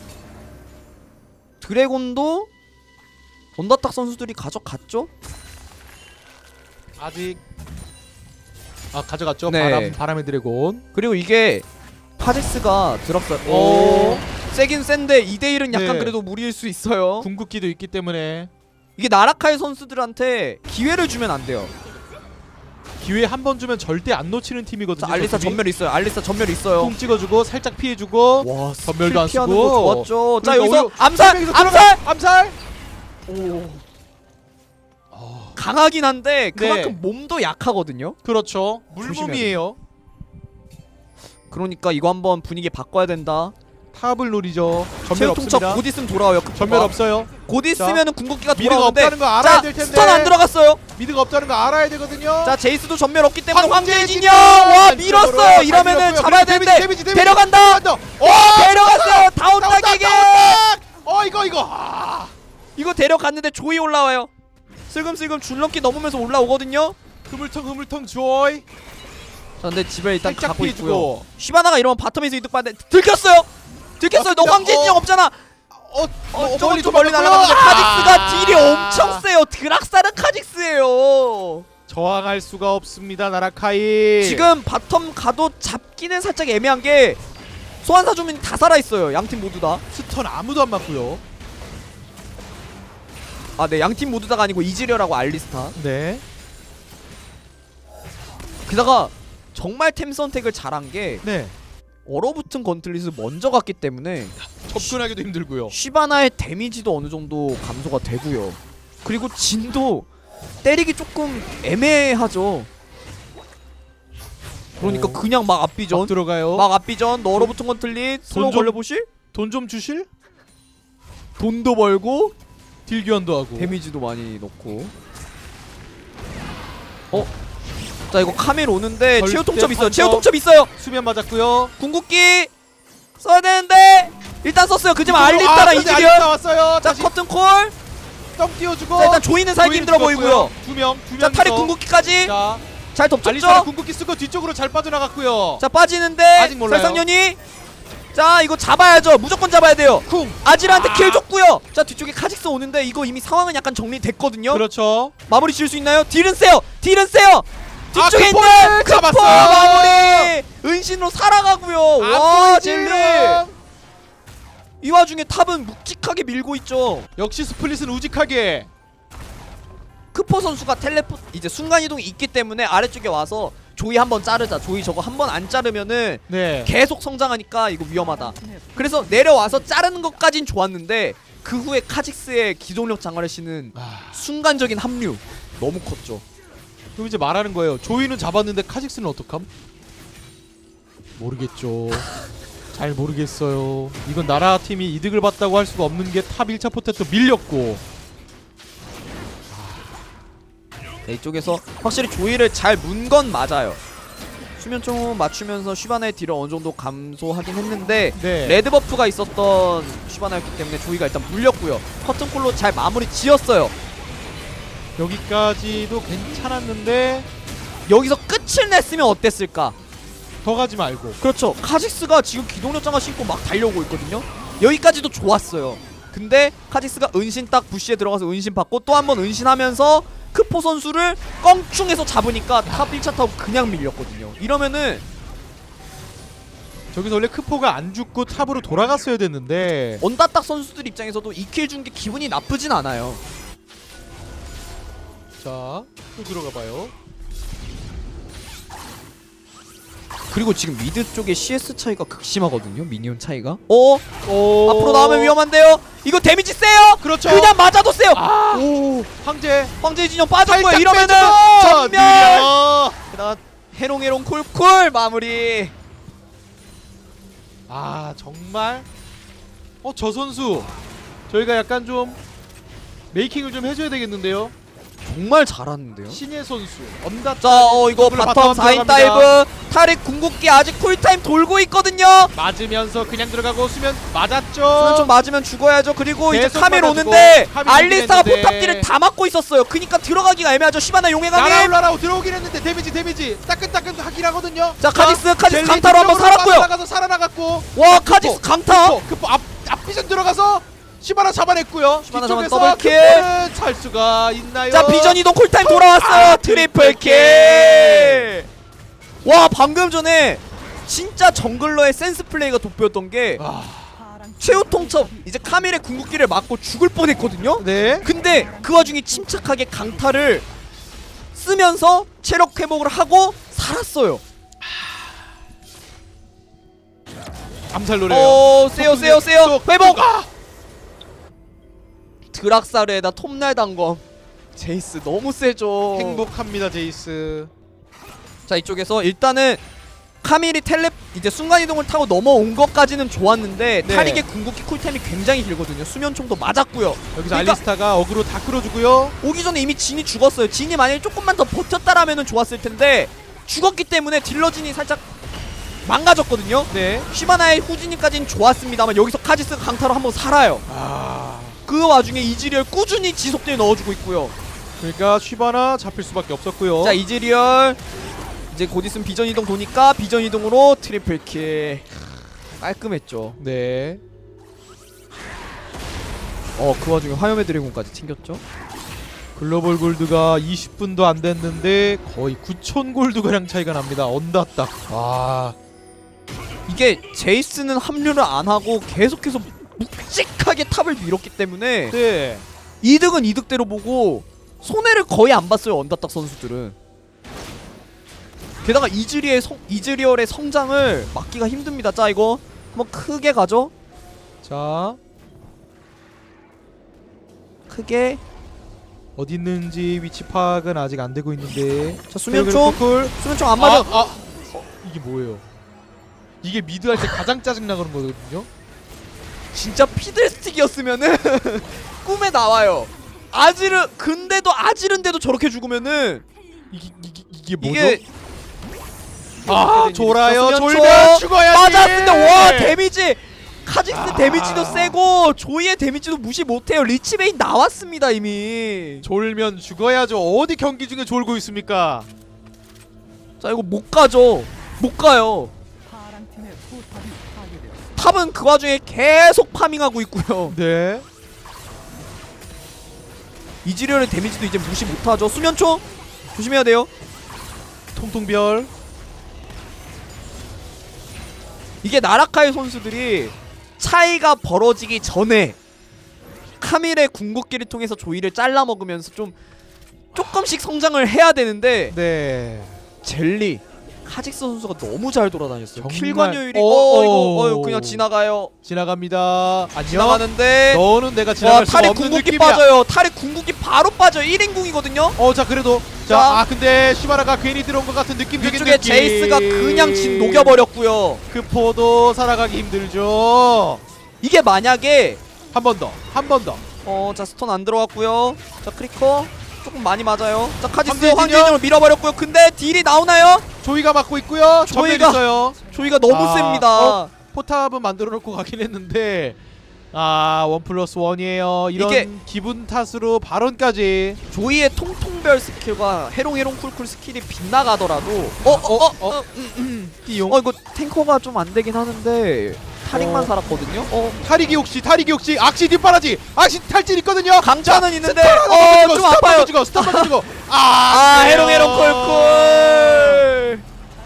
Speaker 3: 드래곤도 온다탁 선수들이 가져갔죠?
Speaker 2: 아직 아 가져갔죠.
Speaker 3: 네.
Speaker 2: 바람 바람의 드래곤.
Speaker 3: 그리고 이게 카직스가 드랍사
Speaker 2: 오.
Speaker 3: 오 세긴 센데 이 대 일은 약간
Speaker 2: 네.
Speaker 3: 그래도 무리일 수 있어요.
Speaker 2: 궁극기도 있기 때문에
Speaker 3: 이게 나라카이 선수들한테 기회를 주면 안 돼요.
Speaker 2: 기회 한 번 주면 절대 안 놓치는 팀이거든요.
Speaker 3: 자, 알리스타
Speaker 2: 저팀이.
Speaker 3: 전멸 있어요. 알리스타 전멸 있어요.
Speaker 2: 공 찍어주고 살짝 피해주고
Speaker 3: 와
Speaker 2: 전멸도 안
Speaker 3: 피하는
Speaker 2: 쓰고.
Speaker 3: 거 좋았죠. 자
Speaker 2: 그리고
Speaker 3: 여기서
Speaker 2: 오히려
Speaker 3: 암살!
Speaker 2: 여기서
Speaker 3: 암살!
Speaker 2: 들어가- 암살!
Speaker 3: 오.
Speaker 2: 어,
Speaker 3: 강하긴 한데 그만큼
Speaker 2: 네.
Speaker 3: 몸도 약하거든요.
Speaker 2: 그렇죠.
Speaker 3: 조심해야
Speaker 2: 물몸이에요.
Speaker 3: 그러니까 이거 한번 분위기 바꿔야 된다.
Speaker 2: 탑을 노리죠. 전멸
Speaker 3: 체육 통첩
Speaker 2: 없습니다.
Speaker 3: 곧 있으면 돌아와요. 그
Speaker 2: 전멸 없어요.
Speaker 3: 곧 있으면은 궁극기가
Speaker 2: 미드가
Speaker 3: 돌아오는데
Speaker 2: 없다는 거 알아야
Speaker 3: 자
Speaker 2: 될 텐데.
Speaker 3: 스턴 안 들어갔어요.
Speaker 2: 미드가 없다는 거 알아야 되거든요.
Speaker 3: 자 제이스도 전멸 없기 때문에
Speaker 2: 황제의
Speaker 3: 황제의
Speaker 2: 진영!
Speaker 3: 진영 와
Speaker 2: 안쪽으로
Speaker 3: 밀었어요.
Speaker 2: 잘
Speaker 3: 이러면은
Speaker 2: 밀었고요.
Speaker 3: 잡아야
Speaker 2: 데미지,
Speaker 3: 되는데
Speaker 2: 데미지, 데미지.
Speaker 3: 데려간다.
Speaker 2: 더.
Speaker 3: 오 데려갔어요. 다운
Speaker 2: 다운,
Speaker 3: 따기게.
Speaker 2: 다운, 어 이거 이거. 아.
Speaker 3: 이거 데려갔는데 조이 올라와요. 슬금슬금 줄넘기 넘으면서 올라오거든요.
Speaker 2: 흐물텅 흐물텅 조이.
Speaker 3: 자 근데 집에 일단
Speaker 2: 살짝
Speaker 3: 가고 있고요.
Speaker 2: 피해주고.
Speaker 3: 쉬바나가 이러면 바텀에서 이득 받는데 들켰어요. 들켰어요. 너
Speaker 2: 어,
Speaker 3: 황제 진영
Speaker 2: 어.
Speaker 3: 없잖아.
Speaker 2: 어,
Speaker 3: 어,
Speaker 2: 어
Speaker 3: 저거
Speaker 2: 멀리
Speaker 3: 좀 멀리
Speaker 2: 도망갔고요.
Speaker 3: 날아갔는데 카직스가
Speaker 2: 아.
Speaker 3: 딜이 엄청 세요. 드락사르 카직스예요.
Speaker 2: 저항할 수가 없습니다. 나라카이.
Speaker 3: 지금 바텀 가도 잡기는 살짝 애매한 게 소환사 주문이 다 살아있어요. 양팀 모두 다.
Speaker 2: 스턴 아무도 안 맞고요.
Speaker 3: 아 네 양팀 모두 다가 아니고 이즈리얼하고 알리스타.
Speaker 2: 네.
Speaker 3: 게다가 정말 템 선택을 잘한 게
Speaker 2: 네.
Speaker 3: 얼어붙은 건틀릿을 먼저 갔기 때문에
Speaker 2: 접근하기도 힘들고요.
Speaker 3: 쉬바나의 데미지도 어느 정도 감소가 되고요. 그리고 진도 때리기 조금 애매하죠. 그러니까
Speaker 2: 오.
Speaker 3: 그냥 막 앞비전
Speaker 2: 막 들어가요.
Speaker 3: 막 앞비전 너 얼어붙은 건틀릿 슬로우
Speaker 2: 좀-
Speaker 3: 걸려보실?
Speaker 2: 돈 좀 주실?
Speaker 3: 돈도 벌고
Speaker 2: 딜 교환도 하고.
Speaker 3: 데미지도 많이 넣고. 어? 자 이거 카멜 오는데
Speaker 2: 절대
Speaker 3: 체육 통첩 있어요.
Speaker 2: 판정.
Speaker 3: 체육 통첩 있어요.
Speaker 2: 수면 맞았고요.
Speaker 3: 궁극기 써야 되는데 일단 썼어요. 그지만 알리스타랑 이즈리얼.
Speaker 2: 나왔어요.
Speaker 3: 자
Speaker 2: 다시
Speaker 3: 커튼 콜.
Speaker 2: 떡 띄워주고.
Speaker 3: 자 일단 조이는 살기 힘들어 보이고요.
Speaker 2: 두 명, 두 명.
Speaker 3: 자 탈이 궁극기까지
Speaker 2: 자,
Speaker 3: 잘 덮쳤죠.
Speaker 2: 알리스타 궁극기 쓰고 뒤쪽으로 잘 빠져나갔고요.
Speaker 3: 자 빠지는데
Speaker 2: 아직 몰라요.
Speaker 3: 살상년이 자 이거 잡아야죠. 무조건 잡아야 돼요.
Speaker 2: 쿵.
Speaker 3: 아지르한테
Speaker 2: 아.
Speaker 3: 킬 줬고요. 자 뒤쪽에 카직스 오는데 이거 이미 상황은 약간 정리됐거든요.
Speaker 2: 그렇죠.
Speaker 3: 마무리 지을 수 있나요? 딜은 세요. 딜은 세요. 뒤쪽에
Speaker 2: 아,
Speaker 3: 있는
Speaker 2: 크포를
Speaker 3: 크포
Speaker 2: 잡았어요.
Speaker 3: 마무리. 은신으로 살아가고요. 와 젤리. 이 와중에 탑은 묵직하게 밀고 있죠.
Speaker 2: 역시 스플릿은 우직하게.
Speaker 3: 크포 선수가 텔레포 이제 순간이동이 있기 때문에 아래쪽에 와서 조이 한번 자르자. 조이 저거 한번 안 자르면은
Speaker 2: 네.
Speaker 3: 계속 성장하니까 이거 위험하다. 그래서 내려와서 자르는 것까진 좋았는데 그 후에 카직스의 기동력 장화를 씨는
Speaker 2: 아,
Speaker 3: 순간적인 합류 너무 컸죠.
Speaker 2: 그럼 이제 말하는 거예요. 조이는 잡았는데 카직스는 어떡함? 모르겠죠. 잘 모르겠어요. 이건 나라 팀이 이득을 봤다고 할 수가 없는 게 탑 일 차 포테토 밀렸고.
Speaker 3: 네, 이쪽에서 확실히 조이를 잘 문 건 맞아요. 수면총 맞추면서 슈바나의 딜을 어느 정도 감소하긴 했는데
Speaker 2: 네.
Speaker 3: 레드 버프가 있었던 슈바나였기 때문에 조이가 일단 물렸고요. 커튼콜로 잘 마무리 지었어요.
Speaker 2: 여기까지도 괜찮았는데
Speaker 3: 여기서 끝을 냈으면 어땠을까?
Speaker 2: 더 가지 말고.
Speaker 3: 그렇죠. 카직스가 지금 기동력 장화 신고 막 달려오고 있거든요. 여기까지도 좋았어요. 근데 카직스가 은신 딱 부시에 들어가서 은신 받고 또 한 번 은신하면서 크포 선수를 껑충해서 잡으니까 탑 일 차 타고 그냥 밀렸거든요. 이러면은
Speaker 2: 저기서 원래 크포가 안 죽고 탑으로 돌아갔어야 됐는데.
Speaker 3: 언다딱 선수들 입장에서도 이 킬 준 게 기분이 나쁘진 않아요.
Speaker 2: 자, 또 들어가봐요.
Speaker 3: 그리고 지금 미드 쪽에 씨에스 차이가 극심하거든요. 미니언 차이가. 어?
Speaker 2: 오.
Speaker 3: 앞으로 나오면 위험한데요. 이거 데미지 세요.
Speaker 2: 그렇죠.
Speaker 3: 그냥 맞아도 세요.
Speaker 2: 아.
Speaker 3: 오.
Speaker 2: 황제.
Speaker 3: 황제의 진영 빠졌고요.
Speaker 2: 살짝
Speaker 3: 이러면은
Speaker 2: 빼주고!
Speaker 3: 전멸.
Speaker 2: 느려.
Speaker 3: 게다가 해롱해롱 쿨쿨 마무리.
Speaker 2: 아 정말. 어 저 선수 저희가 약간 좀 메이킹을 좀 해줘야 되겠는데요.
Speaker 3: 정말 잘하는데요.
Speaker 2: 신예 선수 언다.
Speaker 3: 자, 어 이거 바텀 사 인 다이브 타릭 궁극기 아직 쿨타임 돌고 있거든요.
Speaker 2: 맞으면서 그냥 들어가고 수면 맞았죠.
Speaker 3: 수면 좀 맞으면 죽어야죠. 그리고 이제
Speaker 2: 계속
Speaker 3: 카멜
Speaker 2: 맞아주고,
Speaker 3: 오는데
Speaker 2: 카멜
Speaker 3: 알리스타가
Speaker 2: 오긴 했는데.
Speaker 3: 포탑딜을 다 막고 있었어요. 그니까 들어가기가 애매하죠. 시바나 용의 강림.
Speaker 2: 날아올라라고 들어오긴 했는데 데미지 데미지 따끈따끈 하긴 하거든요.
Speaker 3: 자, 카직스 카직스
Speaker 2: 젤리
Speaker 3: 강타로 한번
Speaker 2: 뒤쪽으로
Speaker 3: 살았고요.
Speaker 2: 나가서 살아나갔고.
Speaker 3: 와, 카직스 강타.
Speaker 2: 급포, 급포 앞 앞비전 들어가서 시바나 잡아냈고요.
Speaker 3: 시바나
Speaker 2: 뒤쪽에서
Speaker 3: 잡아 더블킬.
Speaker 2: 급포는 살 수가 있나요?
Speaker 3: 자, 비전 이동 쿨타임 돌아왔어요.
Speaker 2: 아,
Speaker 3: 트리플
Speaker 2: 트리플
Speaker 3: 킬. 와, 방금 전에 진짜 정글러의 센스 플레이가 돋보였던 게
Speaker 2: 아,
Speaker 3: 최후 통첩 이제 카밀의 궁극기를 맞고 죽을 뻔했거든요.
Speaker 2: 네.
Speaker 3: 근데 그 와중에 침착하게 강타를 쓰면서 체력 회복을 하고 살았어요.
Speaker 2: 암살 노래요.
Speaker 3: 어, 세요 세요 세요. 회복.
Speaker 2: 아!
Speaker 3: 드락사르에다 톱날 단검. 제이스 너무 세죠.
Speaker 2: 행복합니다 제이스.
Speaker 3: 자, 이쪽에서 일단은 카밀이 텔레 이제 순간이동을 타고 넘어온 것까지는 좋았는데
Speaker 2: 네.
Speaker 3: 타릭의 궁극기 쿨타임이 굉장히 길거든요. 수면총도 맞았고요.
Speaker 2: 여기서
Speaker 3: 그러니까
Speaker 2: 알리스타가 어그로 다 끌어주고요.
Speaker 3: 오기 전에 이미 진이 죽었어요. 진이 만약에 조금만 더 버텼다라면 좋았을 텐데 죽었기 때문에 딜러진이 살짝 망가졌거든요.
Speaker 2: 네.
Speaker 3: 슈바나의 후진이까지는 좋았습니다만 여기서 카지스가 강타로 한번 살아요.
Speaker 2: 아.
Speaker 3: 그 와중에 이즈리얼 꾸준히 지속딜 넣어주고 있고요.
Speaker 2: 그러니까 쉬바나 잡힐 수밖에 없었고요.
Speaker 3: 자, 이즈리얼 이제 곧 있으면 비전 이동 도니까 비전 이동으로 트리플 킬. 깔끔했죠.
Speaker 2: 네.
Speaker 3: 어, 그 와중에 화염의 드래곤까지 챙겼죠.
Speaker 2: 글로벌 골드가 이십 분도 안 됐는데 거의 구천 골드가량 차이가 납니다. 언다딱. 아.
Speaker 3: 이게 제이스는 합류를 안 하고 계속해서 묵직하게 탑을 밀었기 때문에
Speaker 2: 네.
Speaker 3: 이득은 이득대로 보고 손해를 거의 안 봤어요. 언다딱 선수들은. 게다가 이즈리의 성, 이즈리얼의 성장을 막기가 힘듭니다. 자, 이거 한번 크게 가죠.
Speaker 2: 자,
Speaker 3: 크게.
Speaker 2: 어디 있는지 위치 파악은 아직 안 되고 있는데.
Speaker 3: 자, 수면총.
Speaker 2: 쿨.
Speaker 3: 수면총 안 맞아.
Speaker 2: 아, 아. 어, 이게 뭐예요? 이게 미드 할 때 가장 짜증 나는 거거든요.
Speaker 3: 진짜 피들스틱이었으면은 꿈에 나와요. 아지르 근데도 아지른데도 저렇게 죽으면은
Speaker 2: 이게 이게 이게 뭐죠?
Speaker 3: 이게
Speaker 2: 아, 졸아요.
Speaker 3: 수면총.
Speaker 2: 졸면 죽어야지.
Speaker 3: 맞았는데 와, 데미지 카직스
Speaker 2: 아.
Speaker 3: 데미지도 세고 조이의 데미지도 무시 못해요. 리치베인 나왔습니다 이미.
Speaker 2: 졸면 죽어야죠. 어디 경기 중에 졸고 있습니까?
Speaker 3: 자, 이거 못 가죠. 못 가요. 탑은 그 와중에 계속 파밍하고 있고요.
Speaker 2: 네.
Speaker 3: 이즈리얼의 데미지도 이제 무시 못하죠. 수면총 조심해야 돼요.
Speaker 2: 통통별.
Speaker 3: 이게 나라카의 선수들이 차이가 벌어지기 전에 카밀의 궁극기를 통해서 조이를 잘라 먹으면서 좀 조금씩 성장을 해야 되는데
Speaker 2: 네.
Speaker 3: 젤리 카직스 선수가 너무 잘 돌아다녔어요.
Speaker 2: 정말-
Speaker 3: 킬 관여율이
Speaker 2: 어,
Speaker 3: 어 이거
Speaker 2: 어.
Speaker 3: 어 그냥 지나가요.
Speaker 2: 지나갑니다. 안녕.
Speaker 3: 지나가는데
Speaker 2: 너는 내가
Speaker 3: 와
Speaker 2: 지나갈 수
Speaker 3: 탈이
Speaker 2: 없는
Speaker 3: 궁극기
Speaker 2: 느낌이야.
Speaker 3: 빠져요. 탈이 궁극기 바로 빠져요. 일 인궁이거든요.
Speaker 2: 어, 자 그래도 자,
Speaker 3: 자.
Speaker 2: 아 근데 시바라가 괜히 들어온 것 같은 느낌적인
Speaker 3: 위쪽에
Speaker 2: 느낌.
Speaker 3: 제이스가 그냥 진 녹여버렸고요.
Speaker 2: 그 포도 살아가기 힘들죠.
Speaker 3: 이게 만약에
Speaker 2: 한 번 더, 한 번 더.
Speaker 3: 어 자 스톤 안 들어갔고요. 자 크리커 조금 많이 맞아요. 자 카지스
Speaker 2: 황제진이요?
Speaker 3: 황제진으로 밀어버렸고요. 근데 딜이 나오나요?
Speaker 2: 조이가 맞고 있고요. 전멸
Speaker 3: 조이가-
Speaker 2: 있어요.
Speaker 3: 조이가 너무
Speaker 2: 아,
Speaker 3: 셉니다.
Speaker 2: 어? 포탑은 만들어 놓고 가긴 했는데 아, 원 플러스 원이에요. 이런
Speaker 3: 이게-
Speaker 2: 기분 탓으로 발언까지.
Speaker 3: 조이의 통통별 스킬과 해롱해롱 쿨쿨 스킬이 빗나가더라도 어어어 어, 어, 음, 음.
Speaker 2: 띠용.
Speaker 3: 어 이거 탱커가 좀 안 되긴 하는데 탈익만
Speaker 2: 어.
Speaker 3: 살았거든요. 어
Speaker 2: 탈익이 혹시 탈익이 혹시 악시 뒷바라지 악시 탈진 있거든요.
Speaker 3: 강타는 있는데
Speaker 2: 어,
Speaker 3: 어좀 아파요.
Speaker 2: 죽어 스톱 맞고 아,
Speaker 3: 아
Speaker 2: 안 돼요.
Speaker 3: 해롱해롱 쿨쿨.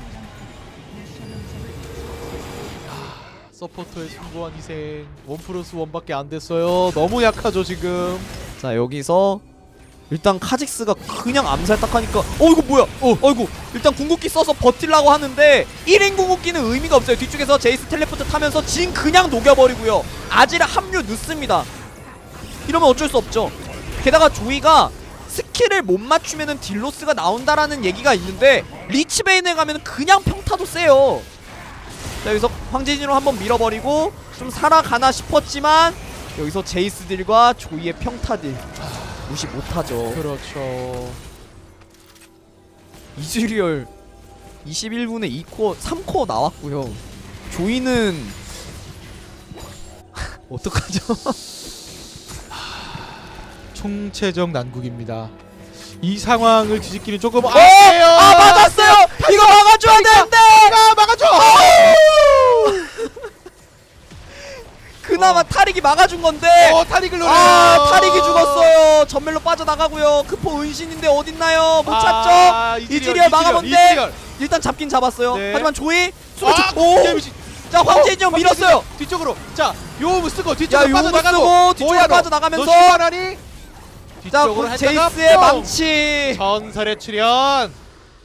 Speaker 2: 서포터의 숭고한 희생. 원 플러스 원밖에 안 됐어요. 너무 약하죠 지금.
Speaker 3: 자 여기서 일단 카직스가 그냥 암살 딱 하니까 어 이거 뭐야 어 어이구 일단 궁극기 써서 버틸라고 하는데 일 인 궁극기는 의미가 없어요. 뒤쪽에서 제이스 텔레포트 타면서 진 그냥 녹여버리고요. 아지를 합류 늦습니다. 이러면 어쩔 수 없죠. 게다가 조이가 스킬을 못 맞추면은 딜로스가 나온다라는 얘기가 있는데 리치베인에 가면은 그냥 평타도 세요. 자 여기서 황제진으로 한번 밀어버리고 좀 살아가나 싶었지만 여기서 제이스 딜과 조이의 평타 딜 무시 못하죠.
Speaker 2: 그렇죠.
Speaker 3: 이즈리얼 이십일 분에 이 코어 삼 코어 나왔고요. 조이는 어떡하죠?
Speaker 2: 총체적 난국입니다. 이 상황을 뒤집기는 조금
Speaker 3: 어!
Speaker 2: 아니에요.
Speaker 3: 아 맞았어요! 이거 막아줘야 되는데!
Speaker 2: 아, 막아줘.
Speaker 3: 그나마
Speaker 2: 어.
Speaker 3: 탈익이 막아준 건데
Speaker 2: 어, 탈익을 노려.
Speaker 3: 아 탈익이 죽었어요. 전멸로 빠져나가고요. 크포 은신인데 어딨나요? 못 찾죠?
Speaker 2: 아,
Speaker 3: 이즈리얼 막아본데
Speaker 2: 이즈리얼.
Speaker 3: 일단 잡긴 잡았어요.
Speaker 2: 네.
Speaker 3: 하지만 조이 숨을
Speaker 2: 아,
Speaker 3: 치- 오!
Speaker 2: 데미지.
Speaker 3: 자 황제진 형
Speaker 2: 어,
Speaker 3: 밀었어요.
Speaker 2: 뒤쪽으로. 자, 요음을 쓰고
Speaker 3: 야
Speaker 2: 뒤쪽으로
Speaker 3: 요거
Speaker 2: 빠져나가고.
Speaker 3: 쓰고 뒤쪽으로
Speaker 2: 뭐야, 너?
Speaker 3: 빠져나가면서
Speaker 2: 너 시바라니?
Speaker 3: 자
Speaker 2: 뒤쪽으로
Speaker 3: 그
Speaker 2: 했다가
Speaker 3: 제이스의
Speaker 2: 뿅!
Speaker 3: 망치.
Speaker 2: 전설의 출현.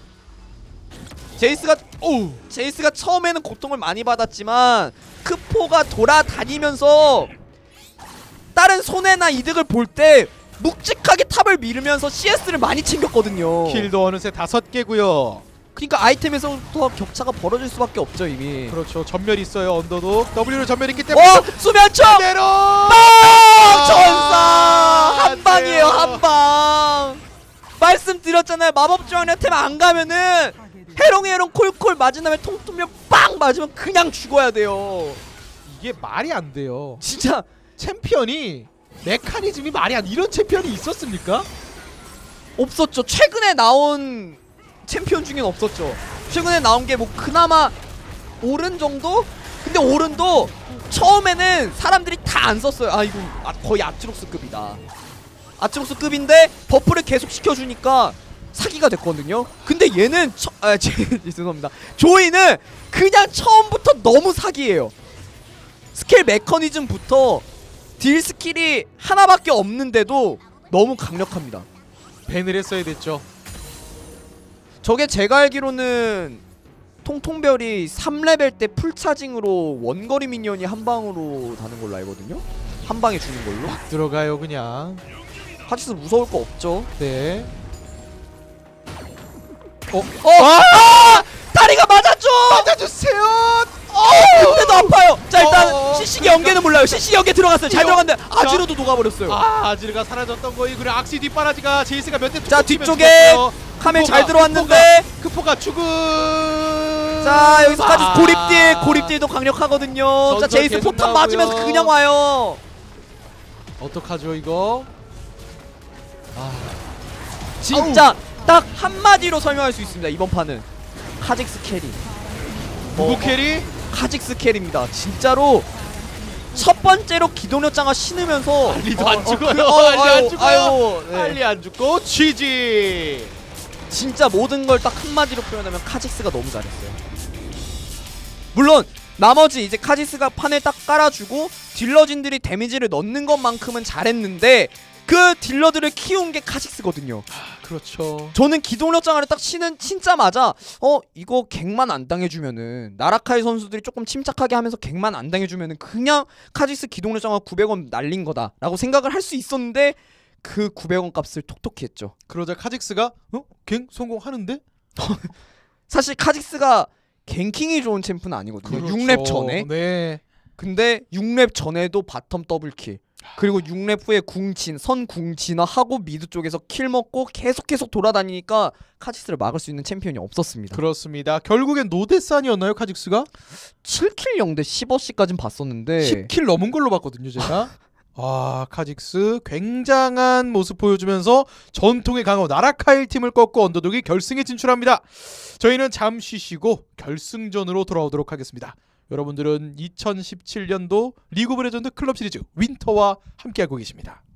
Speaker 3: 제이스가
Speaker 2: 오.
Speaker 3: 제이스가 처음에는 고통을 많이 받았지만 크포가 돌아다니면서 다른 손해나 이득을 볼 때 묵직하게 탑을 밀으면서 씨에스를 많이 챙겼거든요.
Speaker 2: 킬도 어느새 다섯 개고요.
Speaker 3: 그러니까 아이템에서부터 격차가 벌어질 수밖에 없죠 이미.
Speaker 2: 그렇죠. 전멸 있어요. 언더도 W로 전멸 있기 때문에
Speaker 3: 어! 수면총!
Speaker 2: 그대로
Speaker 3: 빵! 전사!
Speaker 2: 안
Speaker 3: 한 방이에요
Speaker 2: 돼요.
Speaker 3: 한 방! 말씀드렸잖아요. 마법조항한테 안 가면은 해롱해롱 콜콜 맞은 다음에 통통면 빵 맞으면 그냥 죽어야 돼요.
Speaker 2: 이게 말이 안 돼요.
Speaker 3: 진짜
Speaker 2: 챔피언이 메커니즘이 말이 안 이런 챔피언이 있었습니까?
Speaker 3: 없었죠. 최근에 나온 챔피언 중엔 없었죠. 최근에 나온 게 뭐 그나마 오른 정도? 근데 오른도 처음에는 사람들이 다 안 썼어요. 아 이거 아, 거의 아트록스급이다. 아트록스급인데 버프를 계속 시켜주니까 사기가 됐거든요. 근데 얘는 처, 아 제, 죄송합니다. 조이는 그냥 처음부터 너무 사기예요. 스킬 메커니즘부터 딜 스킬이 하나밖에 없는데도 너무 강력합니다.
Speaker 2: 밴을 했어야 됐죠.
Speaker 3: 저게 제가 알기로는 통통별이 삼 레벨 때 풀차징으로 원거리 미니언이 한 방으로 다는 걸로 알거든요. 한 방에 주는 걸로.
Speaker 2: 들어가요 그냥.
Speaker 3: 하지스 무서울 거 없죠.
Speaker 2: 네.
Speaker 3: 어? 어! 아! 다리가 맞았죠!
Speaker 2: 맞아주세요.
Speaker 3: 어! 근데도 아파요! 자 일단
Speaker 2: 어,
Speaker 3: 씨씨 연계는 몰라요. 씨씨 연계 들어갔어요. 잘 들어갔는데 아지로도 녹아버렸어요.
Speaker 2: 아, 아지르가 사라졌던 거이. 그리고 악시 뒷바라지가 제이스가 몇 대
Speaker 3: 자 뒤쪽에 카멜 잘 들어왔는데
Speaker 2: 크포가 죽은.
Speaker 3: 자 여기서까지
Speaker 2: 아.
Speaker 3: 고립딜 고립딜도 강력하거든요. 자
Speaker 2: 전설
Speaker 3: 제이스
Speaker 2: 계속
Speaker 3: 포탑
Speaker 2: 나오고요.
Speaker 3: 맞으면서 그냥 와요.
Speaker 2: 어떡하죠 이거? 아,
Speaker 3: 진짜 딱 한마디로 설명할 수 있습니다. 이번 판은 카직스 캐리.
Speaker 2: 누구
Speaker 3: 어,
Speaker 2: 캐리?
Speaker 3: 카직스 캐리입니다. 진짜로 첫 번째로 기동력 장화 신으면서
Speaker 2: 알리도 안 죽어요.
Speaker 3: 그, 어,
Speaker 2: 알리 안
Speaker 3: 아유,
Speaker 2: 죽어요.
Speaker 3: 아유, 네.
Speaker 2: 빨리 안 죽고 취지.
Speaker 3: 진짜 모든 걸 딱 한마디로 표현하면 카직스가 너무 잘했어요. 물론 나머지 이제 카직스가 판을 딱 깔아주고 딜러진들이 데미지를 넣는 것만큼은 잘했는데 그 딜러들을 키운 게 카직스거든요.
Speaker 2: 아, 그렇죠.
Speaker 3: 저는 기동력 장화를 딱 치는 신자마자 어 이거 갱만 안 당해주면은 나라카이 선수들이 조금 침착하게 하면서 갱만 안 당해주면은 그냥 카직스 기동력 장화 구백 원 날린 거다라고 생각을 할 수 있었는데 그 구백 원 값을 톡톡히 했죠.
Speaker 2: 그러자 카직스가 어? 갱 성공하는데?
Speaker 3: 사실 카직스가 갱킹이 좋은 챔프는 아니거든요.
Speaker 2: 그렇죠.
Speaker 3: 육 렙 전에.
Speaker 2: 네.
Speaker 3: 근데 육 렙 전에도 바텀 더블킬 그리고 육 렙 후에 궁진 선궁 진화하고 미드 쪽에서 킬 먹고 계속 계속 돌아다니니까 카직스를 막을 수 있는 챔피언이 없었습니다.
Speaker 2: 그렇습니다. 결국엔 노데산이었나요, 카직스가?
Speaker 3: 칠 킬 영 대 십어시까진 봤었는데
Speaker 2: 십 킬 넘은 걸로 봤거든요, 제가. 아, 카직스 굉장한 모습 보여주면서 전통의 강호 나라카일 팀을 꺾고 언더독이 결승에 진출합니다. 저희는 잠시 쉬고 결승전으로 돌아오도록 하겠습니다. 여러분들은 이천십칠 년도 리그 오브 레전드 클럽 시리즈 윈터와 함께하고 계십니다.